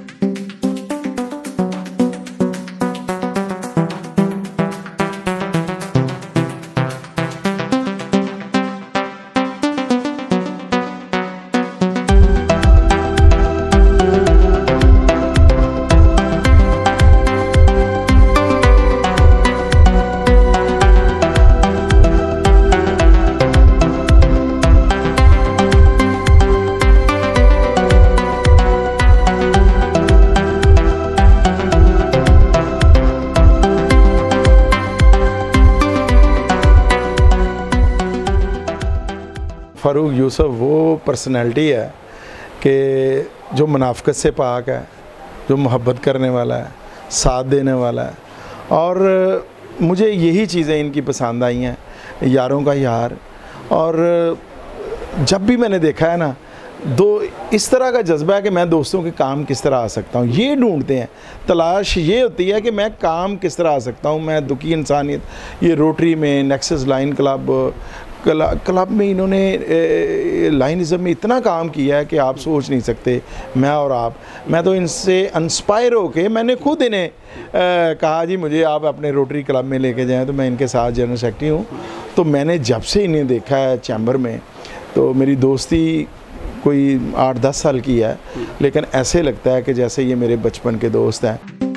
फ़ारूक यूसुफ वो पर्सनैलिटी है कि जो मुनाफ़क़त से पाक है, जो मोहब्बत करने वाला है, साथ देने वाला है। और मुझे यही चीज़ें इनकी पसंद आई हैं, यारों का यार। और जब भी मैंने देखा है ना, इस तरह का जज्बा है कि मैं दोस्तों के काम किस तरह आ सकता हूँ, ये ढूंढते हैं। तलाश ये होती है कि मैं काम किस तरह आ सकता हूँ। मैं दुखी इंसानियत, ये रोटरी में, नेक्सस लाइन क्लब में इन्होंने लाइनिज़म में इतना काम किया है कि आप सोच नहीं सकते। मैं और आप, मैं तो इनसे इंस्पायर होके मैंने खुद इन्हें कहा जी मुझे आप अपने रोटरी क्लब में लेके जाएं, तो मैं इनके साथ जनरल सेक्रेटरी हूँ। तो मैंने जब से इन्हें देखा है चैम्बर में, तो मेरी दोस्ती कोई 8-10 साल की है, लेकिन ऐसे लगता है कि जैसे ये मेरे बचपन के दोस्त हैं।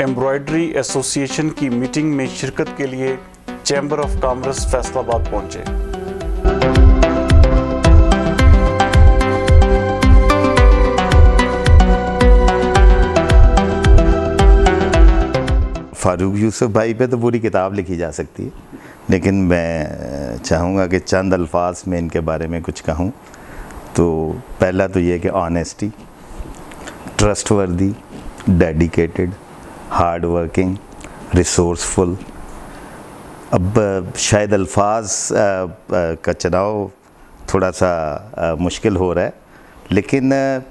एम्ब्रॉयडरी एसोसिएशन की मीटिंग में शिरकत के लिए चैम्बर ऑफ कॉमर्स फैसलाबाद पहुंचे। फ़ारूक यूसुफ भाई पे तो पूरी किताब लिखी जा सकती है, लेकिन मैं चाहूँगा कि चंद अल्फाज में इनके बारे में कुछ कहूँ। तो पहला तो ये कि honesty, trustworthy, dedicated, hard working, resourceful. अब शायद अल्फाज का चुनाव थोड़ा सा मुश्किल हो रहा है, लेकिन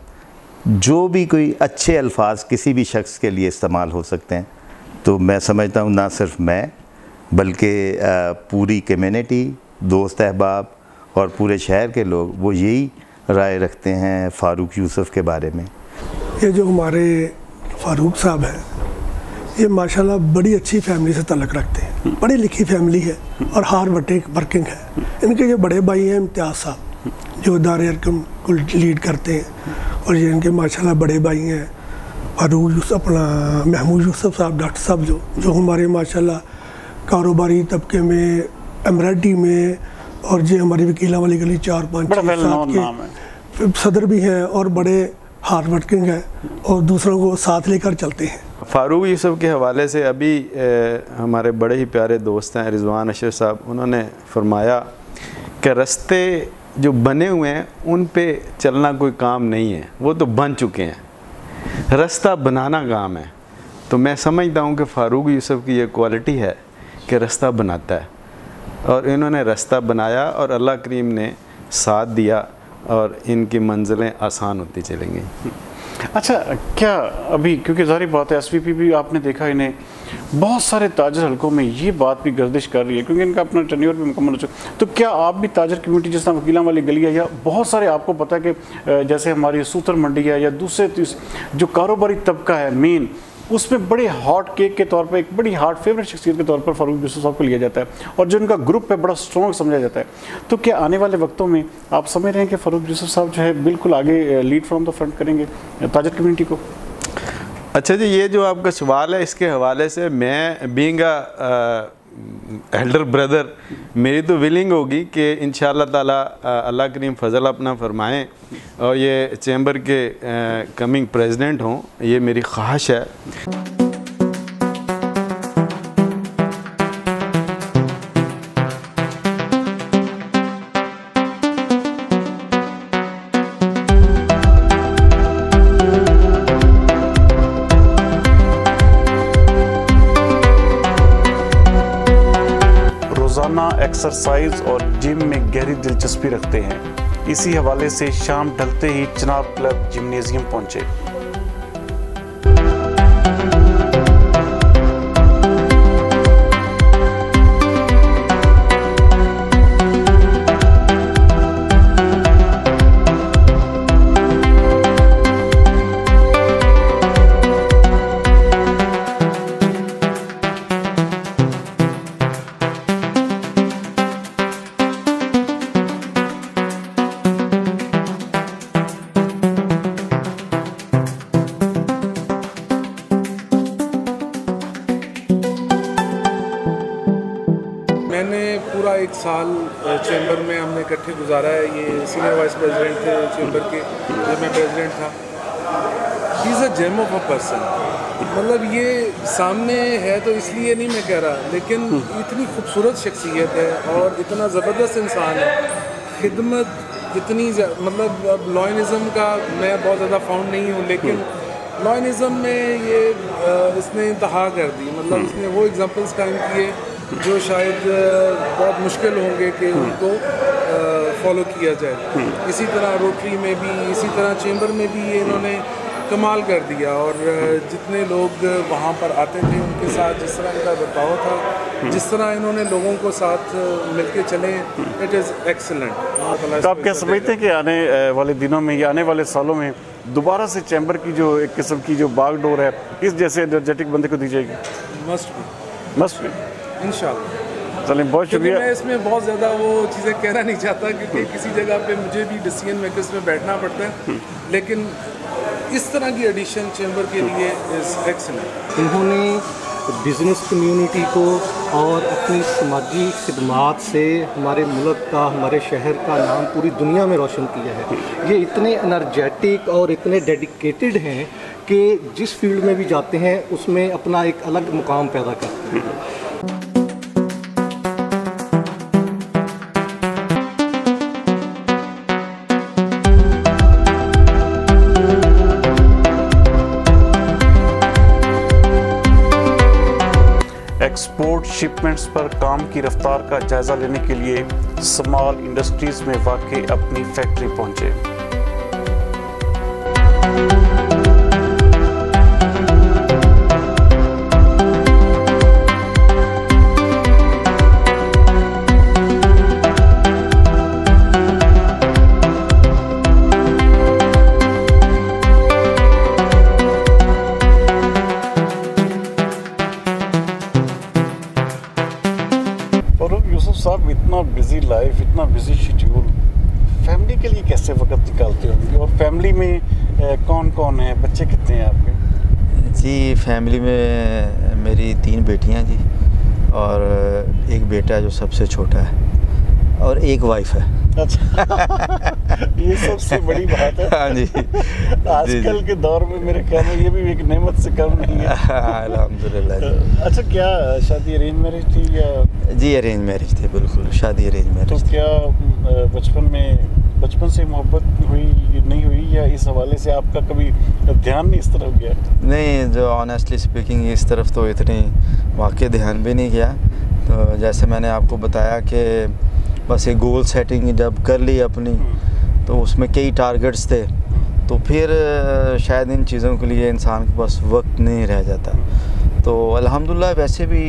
जो भी कोई अच्छे अल्फाज किसी भी शख्स के लिए इस्तेमाल हो सकते हैं, तो मैं समझता हूँ ना सिर्फ मैं बल्कि पूरी कम्युनिटी, दोस्त अहबाब और पूरे शहर के लोग वो यही राय रखते हैं फ़ारूक यूसुफ के बारे में। ये जो हमारे फ़ारूक साहब हैं, ये माशाल्लाह बड़ी अच्छी फैमिली से ताल्लुक़ रखते हैं, पढ़ी लिखी फैमिली है और हार्ड वर्किंग है। इनके जो बड़े भाई हैं इम्तियाज़ साहब, जो दायरे अरकम को लीड करते हैं, और ये इनके माशाल्लाह बड़े भाई हैं फ़ारूक यूसुफ, अपना महमूद यूसुफ साहब, डॉक्टर साहब, जो हमारे माशाल्लाह कारोबारी तबके में, एमराल्डी में, और ये हमारी वकीला वाली गली 4-5 के सदर भी हैं और बड़े हार्ड वर्किंग हैं और दूसरों को साथ लेकर चलते हैं। फ़ारूक यूसुफ के हवाले से अभी हमारे बड़े ही प्यारे दोस्त हैं रिजवान अशरफ साहब, उन्होंने फरमाया कि रास्ते जो बने हुए हैं उन पे चलना कोई काम नहीं है, वो तो बन चुके हैं, रास्ता बनाना काम है। तो मैं समझता हूँ कि फ़ारूक यूसुफ की ये क्वालिटी है कि रास्ता बनाता है, और इन्होंने रास्ता बनाया और अल्लाह करीम ने साथ दिया और इनकी मंजिलें आसान होती चलेंगी। अच्छा, क्या अभी क्योंकि ज़ाहिर बात है एसवीपी भी आपने देखा इन्हें बहुत सारे ताजर हलकों में ये बात भी गर्दिश कर रही है क्योंकि इनका अपना टेन्योर भी मुकम्मल हो चुका, तो क्या आप भी ताजर कम्यूनिटी जिस तरह वकीला वाली गली है या बहुत सारे आपको पता है कि जैसे हमारी सूतर मंडी है या दूसरे जो कारोबारी तबका है मेन, उसमें बड़े हॉट केक के तौर पर, एक बड़ी हार्ट फेवरेट शख्सियत के तौर पर फ़ारूक यूसुफ साहब को लिया जाता है और जो उनका ग्रुप है बड़ा स्ट्रॉन्ग समझा जाता है, तो क्या आने वाले वक्तों में आप समझ रहे हैं कि फ़ारूक यूसुफ साहब जो है बिल्कुल आगे लीड फ्रॉम द फ्रंट करेंगे ताजर कम्यूनिटी को? अच्छा जी, ये जो आपका सवाल है इसके हवाले से मैं बीइंग एल्डर ब्रदर, मेरी तो विलिंग होगी कि इंशाअल्लाह ताला अल्लाह करीम फ़ज़ल अपना फरमाएं और ये चैम्बर के कमिंग प्रेसिडेंट हों, ये मेरी ख्वाहिश है। एक्सरसाइज और जिम में गहरी दिलचस्पी रखते हैं, इसी हवाले से शाम ढलते ही चिनाब क्लब जिम्नेजियम पहुंचे। पूरा एक साल चैम्बर में हमने इकट्ठे गुजारा है। ये सीनियर वाइस प्रेसिडेंट थे चैम्बर के, जब मैं प्रेसिडेंट था। He is a gem of a person, मतलब ये सामने है तो इसलिए नहीं मैं कह रहा, लेकिन इतनी खूबसूरत शख्सियत है और इतना ज़बरदस्त इंसान है। खिदमत इतनी, मतलब लॉयनिज़म का मैं बहुत ज़्यादा फाउंड नहीं हूँ, लेकिन लॉयनिज़म में ये इसने इंतहा कर दी। मतलब इसने वो एग्जांपल्स कायम किए जो शायद बहुत मुश्किल होंगे कि उनको फॉलो किया जाए। इसी तरह रोटरी में भी, इसी तरह चैम्बर में भी ये इन्होंने कमाल कर दिया। और जितने लोग वहाँ पर आते थे उनके साथ जिस तरह इनका बर्ताव था, जिस तरह इन्होंने लोगों को साथ मिलके चले, इट इज़ एक्सीलेंट। तो आप क्या समझते हैं कि आने वाले दिनों में या आने वाले सालों में दोबारा से चैम्बर की जो एक किस्म की जो बागडोर है इस जैसे एनर्जेटिक बंदे को दी जाएगी? मस्ट भी इंशाल्लाह। चलिए, बहुत शुक्रिया। मैं इसमें बहुत ज़्यादा वो चीज़ें कहना नहीं चाहता क्योंकि किसी जगह पे मुझे भी डिसीजन मेकर्स में बैठना पड़ता है, लेकिन इस तरह की एडिशन चैम्बर के लिए इज़ एक्सीलेंट। इन्होंने बिज़नेस कम्युनिटी को और अपनी समाजी खिदमात से हमारे मुल्क का, हमारे शहर का नाम पूरी दुनिया में रोशन किया है। ये इतने एनर्जेटिक और इतने डेडिकेटेड हैं कि जिस फील्ड में भी जाते हैं उसमें अपना एक अलग मुकाम पैदा करते हैं। एक्सपोर्ट शिपमेंट्स पर काम की रफ्तार का जायजा लेने के लिए स्मॉल इंडस्ट्रीज में वाक़ अपनी फैक्ट्री पहुंचे। साहब, इतना बिजी लाइफ, इतना बिजी शेड्यूल, फैमिली के लिए कैसे वक्त निकालते होंगे? और फैमिली में कौन कौन है, बच्चे कितने हैं आपके? जी, फैमिली में मेरी 3 बेटियां जी, और एक बेटा जो सबसे छोटा है, और एक वाइफ है। अच्छा ये सबसे बड़ी बात है। हाँ जी, आजकल के दौर में मेरे ख्याल में ये भी एक नेमत से कम नहीं है। अल्हम्दुलिल्लाह। अच्छा, क्या शादी अरेंज मैरिज थी या? जी, अरेंज मैरिज थी, बिल्कुल शादी अरेंज मैरिज। तो क्या बचपन से मोहब्बत हुई नहीं हुई, या इस हवाले से आपका कभी ध्यान नहीं इस तरफ गया? नहीं, जो ऑनेस्टली स्पीकिंग इस तरफ तो इतनी वाकई ध्यान भी नहीं गया। तो जैसे मैंने आपको बताया कि बस एक गोल सेटिंग जब कर ली अपनी, तो उसमें कई टारगेट्स थे, तो फिर शायद इन चीज़ों के लिए इंसान के पास वक्त नहीं रह जाता। तो अल्हम्दुलिल्लाह वैसे भी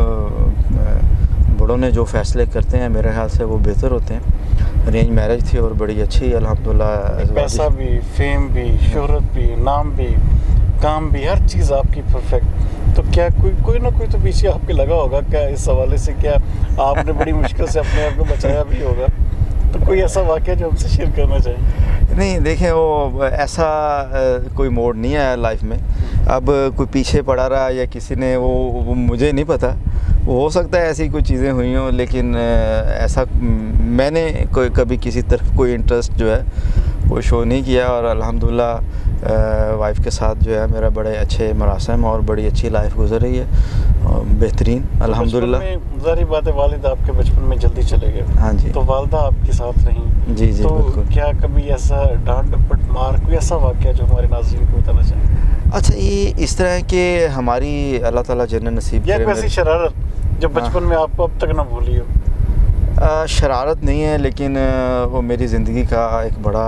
बड़ों ने जो फ़ैसले करते हैं मेरे ख्याल से वो बेहतर होते हैं। अरेंज मैरिज थी और बड़ी अच्छी, अल्हम्दुलिल्लाह। पैसा भी, फेम भी, शोहरत भी, नाम भी, काम भी, हर चीज़ आपकी परफेक्ट। तो क्या कोई ना कोई तो पीछे आपके लगा होगा क्या इस हवाले से? क्या आपने बड़ी मुश्किल से अपने आप को बचाया भी होगा? तो कोई ऐसा वाक़या जो हमसे शेयर करना चाहें? नहीं, देखें, वो ऐसा कोई मोड़ नहीं आया लाइफ में। अब कोई पीछे पड़ा रहा या किसी ने वो मुझे नहीं पता, वो हो सकता है ऐसी कोई चीज़ें हुई हों, लेकिन ऐसा मैंने कभी किसी तरफ कोई इंटरेस्ट जो है वो शो नहीं किया। और अल्हम्दुलिल्लाह वाइफ के साथ जो है मेरा बड़े अच्छे मरासम और बड़ी अच्छी लाइफ गुजर रही है, बेहतरीन अल्हम्दुलिल्लाह। ज़ाहिर बात है, वालिद आपके बचपन में जल्दी चले गए। हाँ जी। तो वालदा आपके साथ रहीं? जी जी, तो बिल्कुल। क्या कभी ऐसा डांट डपट मार, कोई ऐसा वाक़या जो हमारे नाज़रीन को बताना चाहें? अच्छा, ये इस तरह के हमारी अल्लाह ताला जन्नत नसीब या कोई ऐसी शरारत जो बचपन में आपको अब तक ना भूली हो? शरारत नहीं है, लेकिन वो मेरी ज़िंदगी का एक बड़ा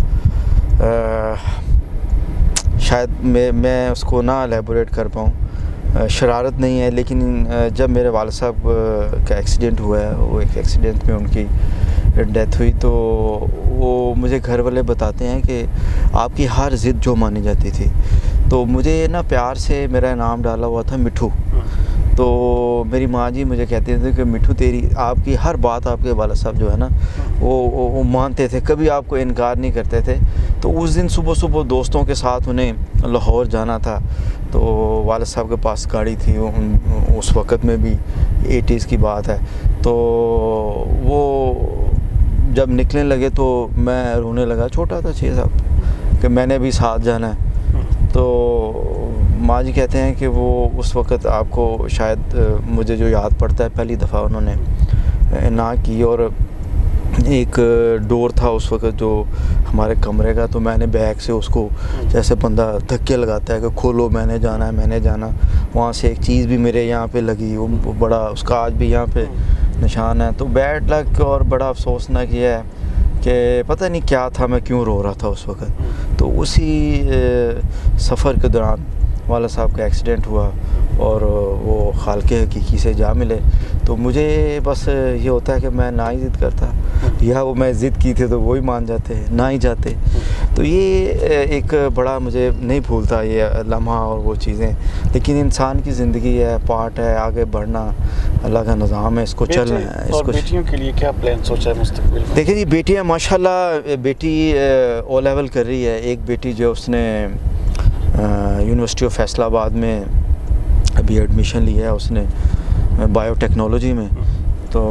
शायद मैं उसको ना एलेबोरेट कर पाऊँ। शरारत नहीं है, लेकिन जब मेरे वालिद साहब का एक्सीडेंट हुआ है, वो एक एक्सीडेंट में उनकी डेथ हुई, तो वो मुझे घर वाले बताते हैं कि आपकी हर ज़िद जो मानी जाती थी, तो मुझे ना प्यार से मेरा नाम डाला हुआ था मिठू। तो मेरी माँ जी मुझे कहते थे कि मिठू तेरी आपकी हर बात आपके वालिद साहब जो है ना वो मानते थे, कभी आपको इनकार नहीं करते थे। तो उस दिन सुबह दोस्तों के साथ उन्हें लाहौर जाना था, तो वालिद साहब के पास गाड़ी थी, उस वक़्त में भी 80s की बात है। तो वो जब निकलने लगे तो मैं रोने लगा, छोटा था 6 साल, कि मैंने भी साथ जाना है। तो माँ जी कहते हैं कि वो उस वक़्त आपको शायद मुझे जो याद पड़ता है, पहली दफ़ा उन्होंने ना की, और एक डोर था उस वक़्त जो हमारे कमरे का, तो मैंने बैग से उसको जैसे बंदा धक्के लगाता है कि खोलो, मैंने जाना। वहाँ से एक चीज़ भी मेरे यहाँ पे लगी, वो बड़ा, उसका आज भी यहाँ पे निशान है। तो बैड लक और बड़ा अफसोसनाक ये है कि पता नहीं क्या था, मैं क्यों रो रहा था उस वक़्त। तो उसी सफ़र के दौरान वाला साहब का एक्सीडेंट हुआ, और वो खालके हकीकी से जा मिले। तो मुझे बस ये होता है कि मैं ना ही ज़िद करता, या वो मैं ज़िद की थी तो वो ही मान जाते, ना ही जाते। तो ये एक बड़ा मुझे नहीं भूलता ये लम्हा और वो चीज़ें। लेकिन इंसान की ज़िंदगी है, पार्ट है, आगे बढ़ना अल्लाह का निज़ाम है, इसको चलना है। इसको बेटियों के लिए क्या प्लान सोचा है मुस्तकबिल में? देखिए जी, बेटियाँ माशाल्लाह, बेटी ओ लेवल कर रही है। एक बेटी जो उसने यूनिवर्सिटी ऑफ फैसलाबाद में अभी एडमिशन लिया है उसने बायोटेक्नोलॉजी में। तो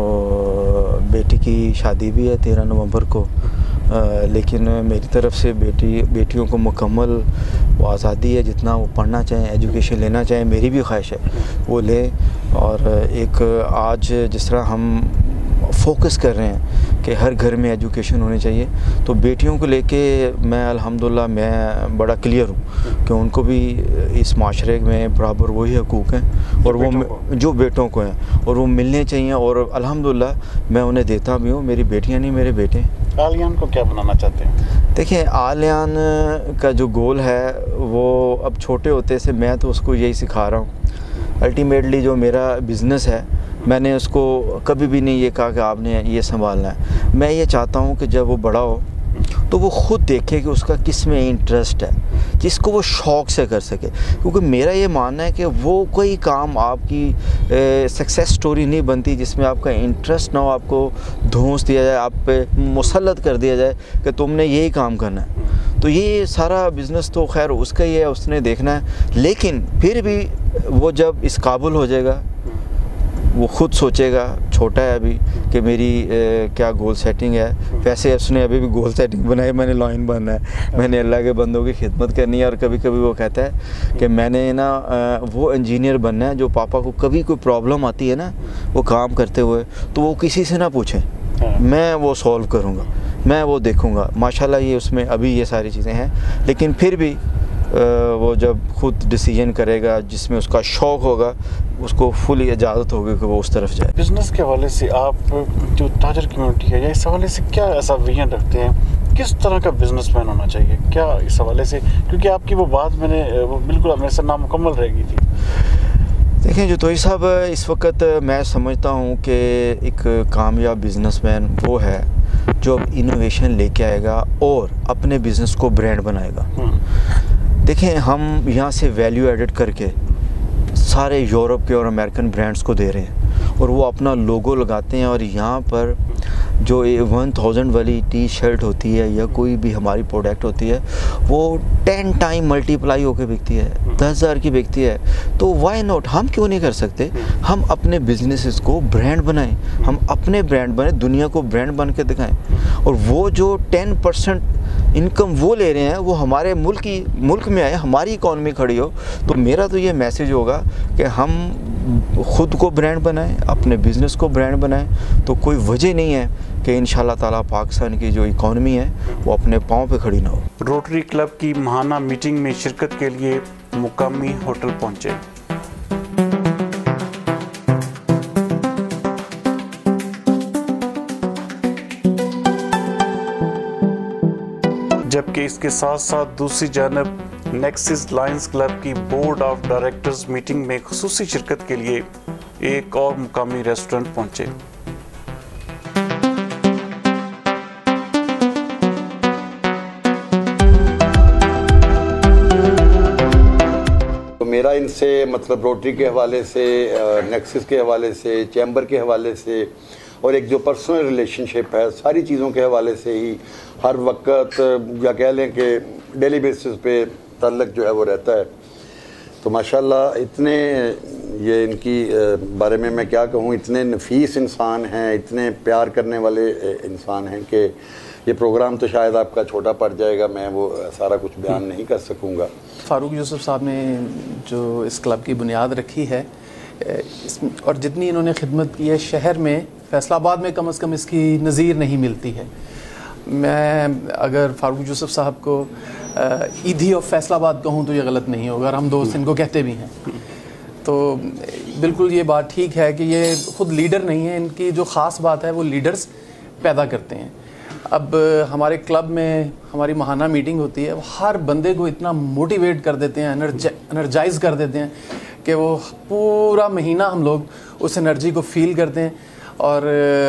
बेटी की शादी भी है 13 नवंबर को। लेकिन मेरी तरफ से बेटियों को मुकम्मल वो आज़ादी है, जितना वो पढ़ना चाहें, एजुकेशन लेना चाहें, मेरी भी ख्वाहिश है वो ले। और एक आज जिस तरह हम फोकस कर रहे हैं कि हर घर में एजुकेशन होनी चाहिए, तो बेटियों को लेके मैं अल्हम्दुलिल्लाह मैं बड़ा क्लियर हूँ कि उनको भी इस माशरे में बराबर वही हकूक़ हैं और वो जो बेटों को हैं, और वो मिलने चाहिए। और अल्हम्दुलिल्लाह मैं उन्हें देता भी हूँ। मेरी बेटियाँ नहीं, मेरे बेटे। आलियान को क्या बनाना चाहते हैं? देखिए, आलियान का जो गोल है वो अब छोटे होते से मैं तो उसको यही सिखा रहा हूँ। अल्टीमेटली जो मेरा बिज़नेस है, मैंने उसको कभी भी नहीं ये कहा कि आपने ये संभालना है। मैं ये चाहता हूँ कि जब वो बड़ा हो तो वो ख़ुद देखे कि उसका किस में इंटरेस्ट है, जिसको वो शौक़ से कर सके। क्योंकि मेरा ये मानना है कि वो कोई काम आपकी सक्सेस स्टोरी नहीं बनती जिसमें आपका इंटरेस्ट ना हो, आपको धौंस दिया जाए, आप पे मुसल्लत कर दिया जाए कि तुमने यही काम करना है। तो ये सारा बिज़नेस तो खैर उसका ही है, उसने देखना है। लेकिन फिर भी वो जब इस काबिल हो जाएगा, वो ख़ुद सोचेगा, छोटा है अभी, कि मेरी क्या गोल सेटिंग है। वैसे उसने अभी भी गोल सेटिंग बनाई, मैंने लॉइन बनना है, मैंने अल्लाह के बंदों की खिदमत करनी है। और कभी कभी वो कहता है कि मैंने ना वो इंजीनियर बनना है जो पापा को कभी कोई प्रॉब्लम आती है ना वो काम करते हुए, तो वो किसी से ना पूछें, मैं वो सॉल्व करूँगा, मैं वो देखूँगा। माशाल्लाह ये उसमें अभी ये सारी चीज़ें हैं। लेकिन फिर भी वो जब खुद डिसीजन करेगा, जिसमें उसका शौक़ होगा, उसको फुल इजाज़त होगी कि वो उस तरफ जाए। बिज़नेस के हवाले से आप जो ताजर कम्युनिटी है, या इस हवाले से क्या ऐसा विजन रखते हैं, किस तरह का बिजनेसमैन होना चाहिए, क्या इस हवाले से? क्योंकि आपकी वो बात मैंने वो बिल्कुल मेरे से नामुकम्मल रह गई थी। देखें जोतोई साहब, इस वक्त मैं समझता हूँ कि एक कामयाब बिजनेसमैन वो है जो इनोवेशन लेके आएगा और अपने बिज़नेस को ब्रांड बनाएगा। देखें, हम यहाँ से वैल्यू एडिट करके सारे यूरोप के और अमेरिकन ब्रांड्स को दे रहे हैं और वो अपना लोगो लगाते हैं, और यहाँ पर जो 1000 वाली टी शर्ट होती है या कोई भी हमारी प्रोडक्ट होती है वो 10 टाइम मल्टीप्लाई होकर बिकती है, 10,000 की बिकती है। तो वाई नॉट, हम क्यों नहीं कर सकते? हम अपने बिजनेसेस को ब्रांड बनाएं, हम अपने ब्रांड बने, दुनिया को ब्रांड बन के दिखाएं। और वो जो 10% इनकम वो ले रहे हैं वो हमारे मुल्क में आए, हमारी इकॉनमी खड़ी हो। तो मेरा तो ये मैसेज होगा कि हम ख़ुद को ब्रांड बनाएं, अपने बिज़नेस को ब्रांड बनाएं। तो कोई वजह नहीं है कि इंशाल्लाह ताला पाकिस्तान की जो इकॉनमी है वो अपने पाँव पे खड़ी ना हो। रोटरी क्लब की माहाना मीटिंग में शिरकत के लिए मुकामी होटल पहुँचे। जबकि इसके साथ साथ दूसरी जानब नेक्सिस लायंस क्लब की बोर्ड ऑफ डायरेक्टर्स मीटिंग में खुसूसी शिरकत के लिए एक और मुकामी रेस्टोरेंट पहुंचे। तो मेरा इनसे मतलब रोटरी के हवाले से, नेक्सिस के हवाले से, चैम्बर के हवाले से और एक जो पर्सनल रिलेशनशिप है, सारी चीज़ों के हवाले से ही हर वक्त या कह लें कि डेली बेसिस पे ताल्लुक़ जो है वो रहता है। तो माशाल्लाह इतने ये इनकी बारे में मैं क्या कहूँ, इतने नफीस इंसान हैं, इतने प्यार करने वाले इंसान हैं कि ये प्रोग्राम तो शायद आपका छोटा पड़ जाएगा, मैं वो सारा कुछ बयान नहीं कर सकूँगा। फ़ारूक यूसुफ साहब ने जो इस क्लब की बुनियाद रखी है और जितनी इन्होंने खिदमत की है शहर में, फैसलाबाद में कम से कम इसकी नज़ीर नहीं मिलती है। मैं अगर फ़ारूक यूसुफ साहब को ईदी ऑफ फैसलाबाद कहूँ तो ये गलत नहीं होगा, और हम दोस्त इनको कहते भी हैं। तो बिल्कुल ये बात ठीक है कि ये ख़ुद लीडर नहीं है, इनकी जो ख़ास बात है वो लीडर्स पैदा करते हैं। अब हमारे क्लब में हमारी माहाना मीटिंग होती है, हर बंदे को इतना मोटिवेट कर देते हैं, एनर्जाइज कर देते हैं कि वो पूरा महीना हम लोग उस एनर्जी को फील करते हैं और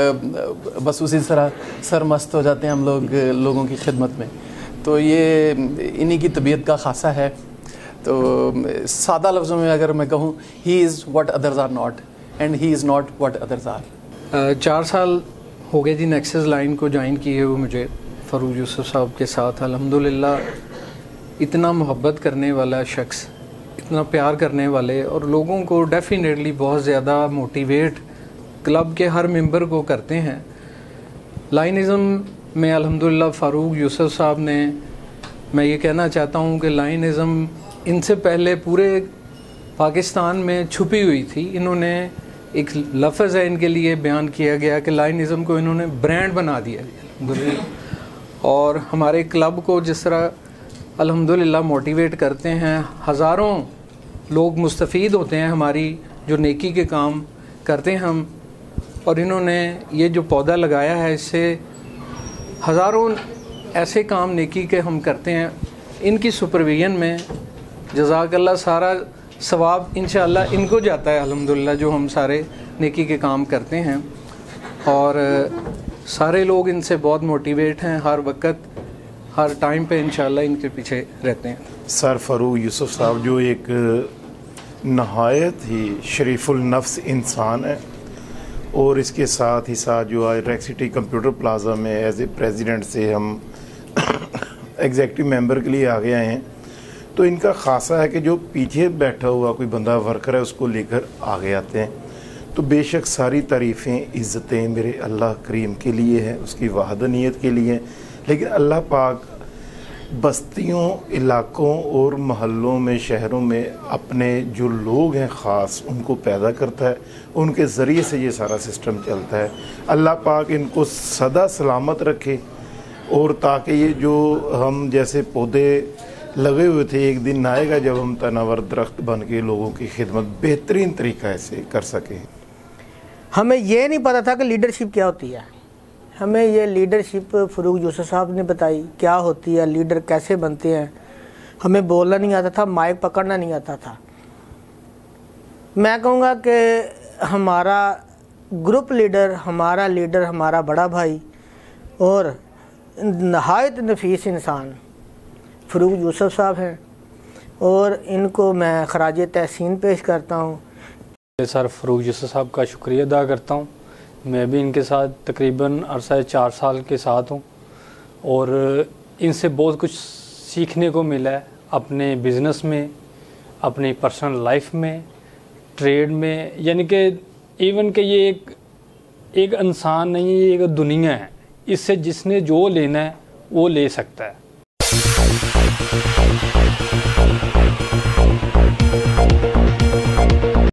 बस उसी तरह सरमस्त हो जाते हैं हम लोग लोगों की खिदमत में। तो ये इन्हीं की तबीयत का खासा है। तो सादा लफ्ज़ों में अगर मैं कहूँ, he is what others are not and he is not what others are. 4 साल हो गए जी नेक्सस लाइन को ज्वाइन किए हुए मुझे फ़ारूक यूसुफ साहब के साथ। अल्हम्दुलिल्लाह इतना मोहब्बत करने वाला शख्स, इतना प्यार करने वाले और लोगों को डेफिनेटली बहुत ज़्यादा मोटिवेट क्लब के हर मेंबर को करते हैं। लाइनिज़म में अल्हम्दुलिल्लाह फ़ारूक यूसुफ साहब ने, मैं ये कहना चाहता हूँ कि लाइनिज़म इनसे पहले पूरे पाकिस्तान में छुपी हुई थी। इन्होंने एक लफ्ज़ है इनके लिए बयान किया गया कि लाइनिज़म को इन्होंने ब्रांड बना दिया अल्हम्दुलिल्लाह। और हमारे क्लब को जिस तरह अल्हम्दुलिल्लाह मोटिवेट करते हैं, हज़ारों लोग मुस्तफ़ीद होते हैं हमारी जो नेकी के काम करते हैं हम। और इन्होंने ये जो पौधा लगाया है, इससे हज़ारों ऐसे काम नेकी के हम करते हैं। इनकी सुपरविजन में जज़ाकल्लाह सारा सवाब इंशाअल्लाह इनको जाता है अल्हम्दुलिल्लाह, जो हम सारे नेकी के काम करते हैं। और सारे लोग इनसे बहुत मोटिवेट हैं, हर वक्त हर टाइम पे इंशाअल्लाह इनके पीछे रहते हैं। सर फ़ारूक यूसुफ साहब जो एक नहायत ही शरीफुल नफ्स इंसान है, और इसके साथ ही साथ जो आज रेक सिटी कंप्यूटर प्लाजा में एज ए प्रेसिडेंट से हम एग्जेक्टिव मेंबर के लिए आगे आए हैं, तो इनका खासा है कि जो पीछे बैठा हुआ कोई बंदा वर्कर है उसको लेकर आगे आते हैं। तो बेशक सारी तारीफ़ें इज़्ज़तें मेरे अल्लाह करीम के लिए हैं, उसकी वहदानियत के लिए हैं, लेकिन अल्लाह पाक बस्तियों, इलाकों और महल्लों में, शहरों में अपने जो लोग हैं ख़ास उनको पैदा करता है, उनके ज़रिए से ये सारा सिस्टम चलता है। अल्लाह पाक इनको सदा सलामत रखे, और ताकि ये जो हम जैसे पौधे लगे हुए थे, एक दिन आएगा जब हम तनावर दरख्त बन के लोगों की खिदमत बेहतरीन तरीक़ा से कर सकें। हमें ये नहीं पता था कि लीडरशिप क्या होती है। हमें ये लीडरशिप फ़ारूक यूसुफ साहब ने बताई क्या होती है, लीडर कैसे बनते हैं। हमें बोलना नहीं आता था, माइक पकड़ना नहीं आता था। मैं कहूँगा कि हमारा ग्रुप लीडर, हमारा बड़ा भाई और नहायत नफीस इंसान फ़ारूक यूसुफ साहब हैं, और इनको मैं खराज तहसीन पेश करता हूँ। सर फ़ारूक यूसुफ साहब का शुक्रिया अदा करता हूँ। मैं भी इनके साथ तकरीबन अरसा 4 साल के साथ हूँ, और इनसे बहुत कुछ सीखने को मिला है अपने बिज़नेस में, अपनी पर्सनल लाइफ में, ट्रेड में। यानी कि इवन कि ये एक इंसान नहीं, ये एक दुनिया है। इससे जिसने जो लेना है वो ले सकता है।